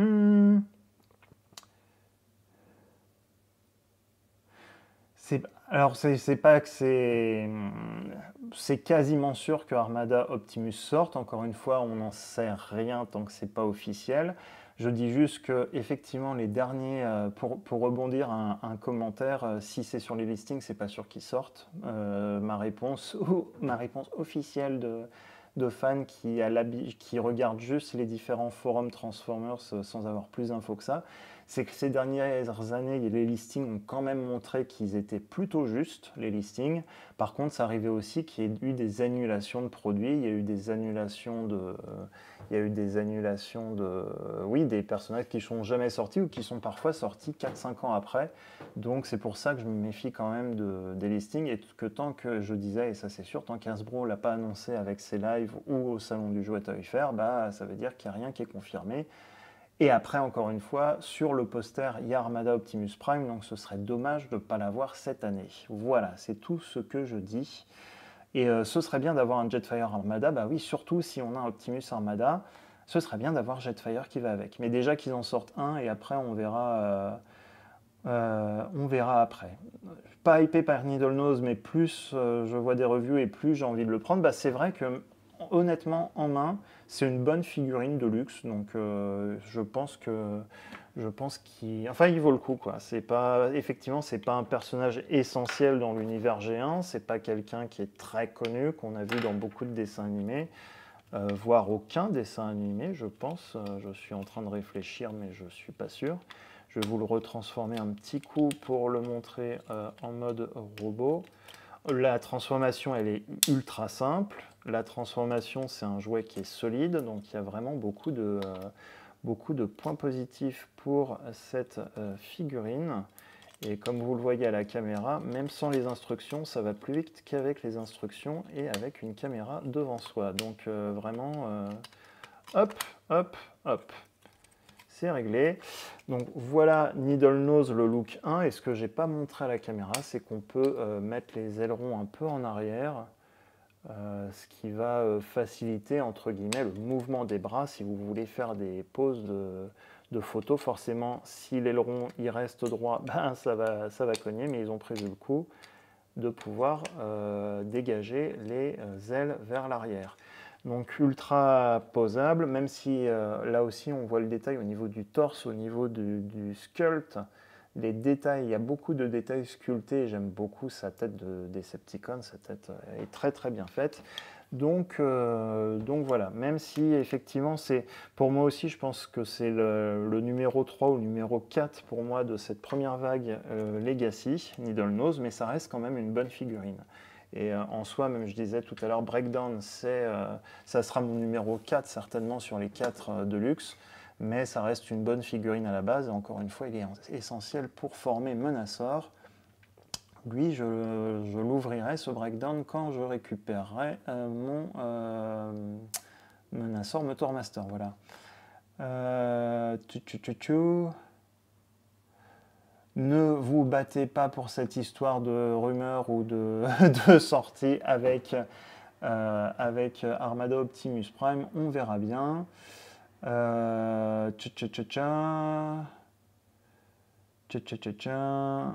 Alors, c'est pas que c'est... C'est quasiment sûr que Armada Optimus sorte. Encore une fois, on n'en sait rien tant que c'est pas officiel. Je dis juste que effectivement les derniers, euh, pour, pour rebondir un, un commentaire, euh, si c'est sur les listings, c'est pas sûr qu'ils sortent. Euh, ma réponse ou ma réponse officielle de, de fans qui, a qui regardent juste les différents forums Transformers euh, sans avoir plus d'infos que ça, c'est que ces dernières années, les listings ont quand même montré qu'ils étaient plutôt justes, les listings. Par contre, ça arrivait aussi qu'il y ait eu des annulations de produits, il y a eu des annulations de... Euh, il y a eu des annulations de... Euh, oui, des personnages qui ne sont jamais sortis ou qui sont parfois sortis quatre cinq ans après. Donc c'est pour ça que je me méfie quand même de, des listings et que tant que je disais, et ça c'est sûr, tant qu'Hasbro ne l'a pas annoncé avec ses lives ou au salon du jouet Toy Fair, bah, ça veut dire qu'il n'y a rien qui est confirmé. Et après, encore une fois, sur le poster, il y a Armada Optimus Prime, donc ce serait dommage de ne pas l'avoir cette année. Voilà, c'est tout ce que je dis. Et euh, ce serait bien d'avoir un Jetfire Armada, bah oui, surtout si on a un Optimus Armada, ce serait bien d'avoir Jetfire qui va avec. Mais déjà qu'ils en sortent un, et après on verra, euh, euh, on verra après. Pas hypé par Needle Nose, mais plus euh, je vois des reviews et plus j'ai envie de le prendre, bah c'est vrai que honnêtement, en main, c'est une bonne figurine de luxe, donc euh, je pense que je pense qu'il, enfin, il vaut le coup quoi. C'est pas, effectivement, c'est pas un personnage essentiel dans l'univers G un, c'est pas quelqu'un qui est très connu, qu'on a vu dans beaucoup de dessins animés. euh, voire aucun dessin animé, je pense. Euh, je suis en train de réfléchir, mais je ne suis pas sûr. Je vais vous le retransformer un petit coup pour le montrer euh, en mode robot. La transformation, elle est ultra simple. La transformation, c'est un jouet qui est solide, donc il y a vraiment beaucoup de, euh, beaucoup de points positifs pour cette euh, figurine. Et comme vous le voyez à la caméra, même sans les instructions, ça va plus vite qu'avec les instructions et avec une caméra devant soi. Donc euh, vraiment, euh, hop, hop, hop. C'est réglé. Donc voilà Needle Nose le look un. Et ce que je n'ai pas montré à la caméra, c'est qu'on peut euh, mettre les ailerons un peu en arrière, euh, ce qui va euh, faciliter entre guillemets le mouvement des bras si vous voulez faire des poses de, de photos. Forcément, si l'aileron il reste droit, ben, ça, va, ça va cogner, mais ils ont prévu le coup de pouvoir euh, dégager les euh, ailes vers l'arrière. Donc ultra posable, même si euh, là aussi on voit le détail au niveau du torse, au niveau du, du sculpt, les détails, il y a beaucoup de détails sculptés, j'aime beaucoup sa tête de Decepticon, sa tête est très très bien faite. Donc, euh, donc voilà, même si effectivement c'est, pour moi aussi je pense que c'est le, le numéro trois ou le numéro quatre pour moi de cette première vague euh, Legacy, Needle Nose, mais ça reste quand même une bonne figurine. Et euh, en soi, même je disais tout à l'heure, Breakdown, euh, ça sera mon numéro quatre certainement sur les quatre euh, de luxe, mais ça reste une bonne figurine à la base, et encore une fois, il est essentiel pour former Menasor. Lui, je, je l'ouvrirai, ce Breakdown, quand je récupérerai euh, mon euh, Menasor Motor Master, voilà. Euh, tu, tu, tu, tu. Ne vous battez pas pour cette histoire de rumeur ou de, de sortie avec, euh, avec Armada Optimus Prime. On verra bien. Euh, tcha, tcha, tcha, tcha. Tcha, tcha, tcha, tcha.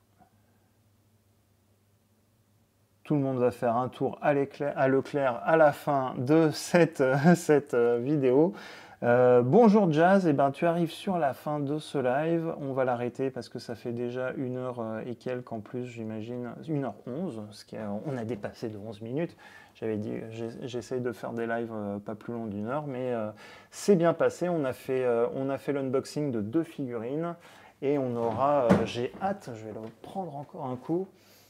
Tout le monde va faire un tour à Leclerc à la fin de cette, cette vidéo. Euh, bonjour Jazz, eh ben, tu arrives sur la fin de ce live, on va l'arrêter parce que ça fait déjà une heure et quelques en plus, j'imagine, une heure onze, ce qui est, on a dépassé de onze minutes. J'avais dit, j'essaye de faire des lives euh, pas plus longs d'une heure, mais euh, c'est bien passé, on a fait, euh, on a fait l'unboxing de deux figurines et on aura, euh, j'ai hâte, je vais le prendre encore un coup,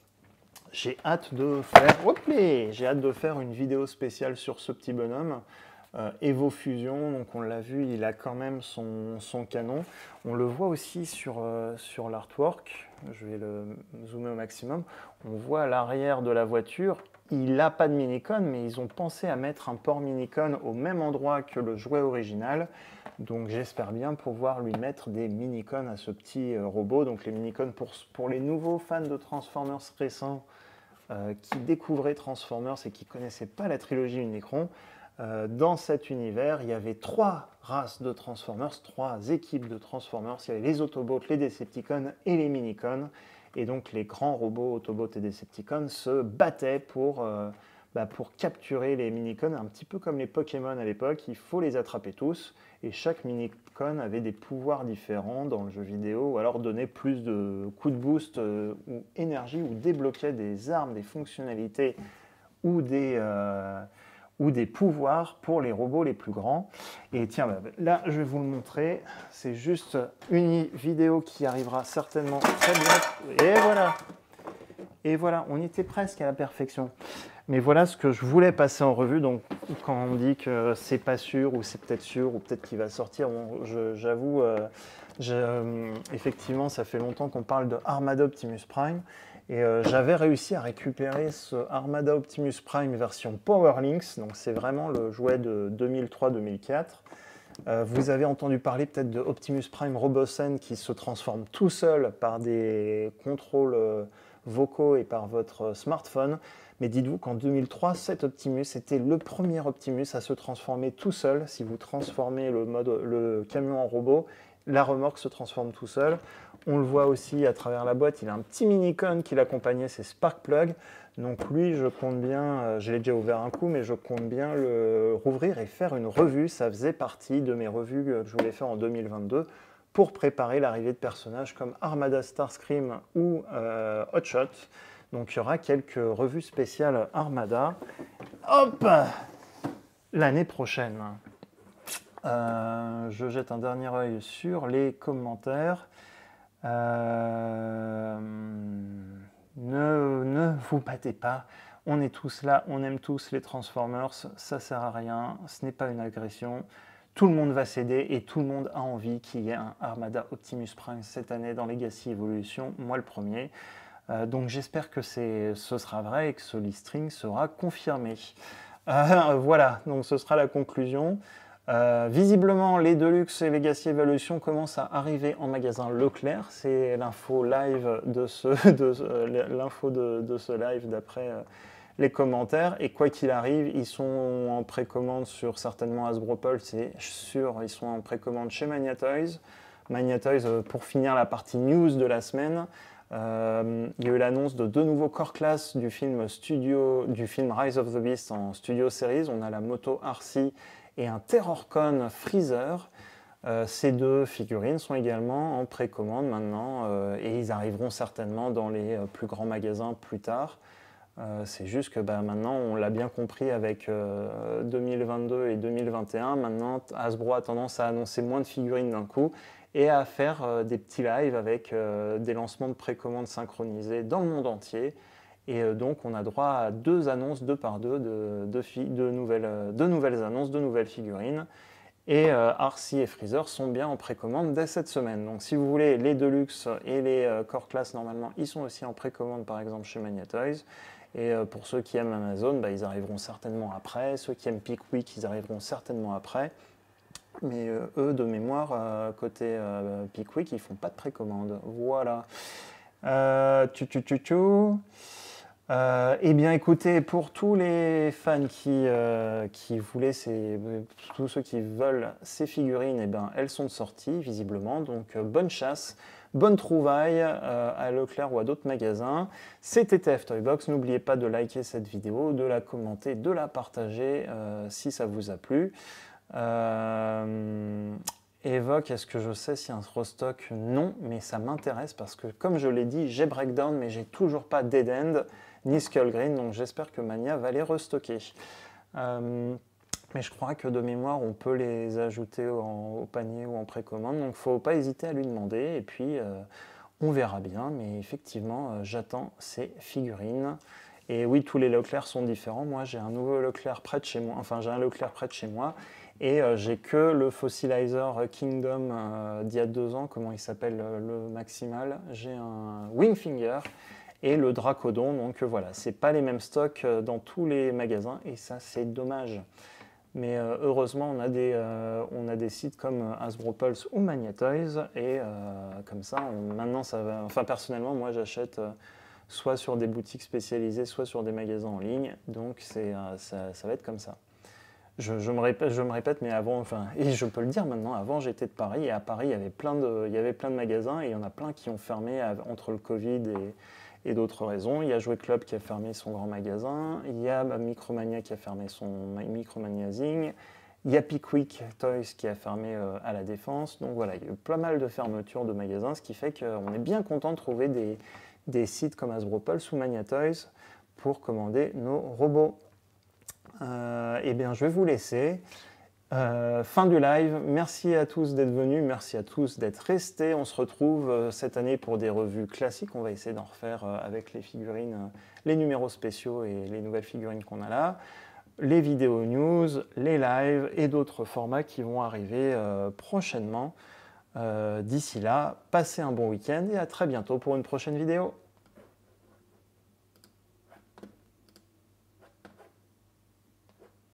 j'ai hâte de faire, j'ai hâte de faire une vidéo spéciale sur ce petit bonhomme. Euh, Evo Fusion, donc on l'a vu, il a quand même son, son canon. On le voit aussi sur, euh, sur l'artwork, je vais le zoomer au maximum. On voit à l'arrière de la voiture, il n'a pas de minicon, mais ils ont pensé à mettre un port minicon au même endroit que le jouet original. Donc j'espère bien pouvoir lui mettre des minicons à ce petit euh, robot. Donc les minicons pour, pour les nouveaux fans de Transformers récents euh, qui découvraient Transformers et qui ne connaissaient pas la trilogie Unicron. Euh, dans cet univers, il y avait trois races de Transformers, trois équipes de Transformers. Il y avait les Autobots, les Decepticons et les Minicons. Et donc les grands robots Autobots et Decepticons se battaient pour, euh, bah, pour capturer les Minicons, un petit peu comme les Pokémon à l'époque. Il faut les attraper tous. Et chaque Minicon avait des pouvoirs différents dans le jeu vidéo, ou alors donnait plus de coups de boost euh, ou énergie, ou débloquait des armes, des fonctionnalités ou des... Euh, ou des pouvoirs pour les robots les plus grands. Et tiens, là, je vais vous le montrer. C'est juste une vidéo qui arrivera certainement très bien. Et voilà. Et voilà, on était presque à la perfection. Mais voilà ce que je voulais passer en revue. Donc, quand on dit que c'est pas sûr, ou c'est peut-être sûr, ou peut-être qu'il va sortir, bon, j'avoue, euh, euh, effectivement, ça fait longtemps qu'on parle de Armada Optimus Prime. Et euh, j'avais réussi à récupérer ce Armada Optimus Prime version Power Lynx, donc c'est vraiment le jouet de deux mille trois deux mille quatre. Euh, vous avez entendu parler peut-être de Optimus Prime Robosen qui se transforme tout seul par des contrôles euh, vocaux et par votre smartphone. Mais dites-vous qu'en deux mille trois, cet Optimus était le premier Optimus à se transformer tout seul. Si vous transformez le, mode, le camion en robot, la remorque se transforme tout seul. On le voit aussi à travers la boîte, il a un petit mini-con qui l'accompagnait, c'est Sparkplug. Donc lui, je compte bien, euh, je l'ai déjà ouvert un coup, mais je compte bien le rouvrir et faire une revue. Ça faisait partie de mes revues que je voulais faire en deux mille vingt-deux pour préparer l'arrivée de personnages comme Armada Starscream ou euh, Hotshot. Donc il y aura quelques revues spéciales Armada. Hop! l'année prochaine. Euh, je jette un dernier œil sur les commentaires. Euh, ne, ne vous battez pas. On est tous là, on aime tous les Transformers, ça sert à rien, ce n'est pas une agression. Tout le monde va céder et tout le monde a envie qu'il y ait un Armada Optimus Prime cette année dans Legacy Evolution, moi le premier. Euh, donc j'espère que ce sera vrai et que ce listing sera confirmé. Euh, voilà, donc ce sera la conclusion. Euh, visiblement, les Deluxe et Legacy Evolution commencent à arriver en magasin Leclerc. C'est l'info live de ce, de, euh, l'info de, de ce live d'après euh, les commentaires. Et quoi qu'il arrive, ils sont en précommande sur certainement Hasbro Pulse, c'est sûr. Ils sont en précommande chez Mania Toys. Mania Toys, euh, pour finir la partie news de la semaine. Euh, il y a eu l'annonce de deux nouveaux core class du film, studio, du film Rise of the Beast en Studio Series. On a la moto R C et un Terrorcon Freezer. Euh, ces deux figurines sont également en précommande maintenant euh, et ils arriveront certainement dans les euh, plus grands magasins plus tard. Euh, c'est juste que bah, maintenant, on l'a bien compris avec euh, deux mille vingt-deux et deux mille vingt et un, maintenant Hasbro a tendance à annoncer moins de figurines d'un coup et à faire euh, des petits lives avec euh, des lancements de précommande synchronisés dans le monde entier. Et euh, donc on a droit à deux annonces, deux par deux, de, de, de, nouvelles, de nouvelles annonces, de nouvelles figurines. Et euh, R C et Freezer sont bien en précommande dès cette semaine. Donc si vous voulez, les Deluxe et les euh, Core Class, normalement, ils sont aussi en précommande, par exemple, chez Mania Toys. Et euh, pour ceux qui aiment Amazon, bah, ils arriveront certainement après. Ceux qui aiment Pickwick, ils arriveront certainement après. Mais euh, eux, de mémoire, euh, côté euh, Pickwick, ils font pas de précommande. Voilà. Euh, tu, tu, tu, tu. Euh, eh bien, écoutez, pour tous les fans qui, euh, qui voulaient, ces, tous ceux qui veulent ces figurines, eh bien, elles sont sorties, visiblement. Donc, euh, bonne chasse, bonne trouvaille euh, à Leclerc ou à d'autres magasins. C'était T F Toy Box. N'oubliez pas de liker cette vidéo, de la commenter, de la partager euh, si ça vous a plu. Euh, Evoque, est-ce que je sais s'il y a un restock? Non, mais ça m'intéresse parce que, comme je l'ai dit, j'ai Breakdown, mais j'ai toujours pas Dead End ni Skull Green, donc j'espère que Mania va les restocker. Euh, mais je crois que de mémoire, on peut les ajouter en, au panier ou en précommande, donc il ne faut pas hésiter à lui demander, et puis euh, on verra bien, mais effectivement, euh, j'attends ces figurines. Et oui, tous les Leclerc sont différents. Moi, j'ai un nouveau Leclerc près de chez moi, enfin, j'ai un Leclerc près de chez moi, et euh, j'ai que le Fossilizer Kingdom euh, d'il y a deux ans, comment il s'appelle, le Maximal. J'ai un Wingfinger et le Dracodon, donc euh, voilà, c'est pas les mêmes stocks euh, dans tous les magasins, et ça, c'est dommage. Mais euh, heureusement, on a, des, euh, on a des sites comme Hasbro Pulse ou Mania Toys, et euh, comme ça, on, maintenant, ça va... Enfin, personnellement, moi, j'achète... Euh, soit sur des boutiques spécialisées, soit sur des magasins en ligne, donc c'est, euh, ça, ça va être comme ça. Je, je, me répète, je me répète, mais avant, enfin, et je peux le dire maintenant, avant j'étais de Paris, et à Paris il y avait plein de, il y avait plein de magasins, et il y en a plein qui ont fermé à, entre le Covid et, et d'autres raisons. Il y a Jouet Club qui a fermé son grand magasin, il y a Micromania qui a fermé son Micromania Zing, il y a Pickwick Toys qui a fermé euh, à la Défense, donc voilà, il y a eu pas mal de fermetures de magasins, ce qui fait qu'on est bien content de trouver des des sites comme Hasbro Pulse ou Mania Toys pour commander nos robots. Euh, eh bien, je vais vous laisser. Euh, fin du live. Merci à tous d'être venus. Merci à tous d'être restés. On se retrouve euh, cette année pour des revues classiques. On va essayer d'en refaire euh, avec les figurines, euh, les numéros spéciaux et les nouvelles figurines qu'on a là. Les vidéos news, les lives et d'autres formats qui vont arriver euh, prochainement. Euh, d'ici là, passez un bon week-end et à très bientôt pour une prochaine vidéo.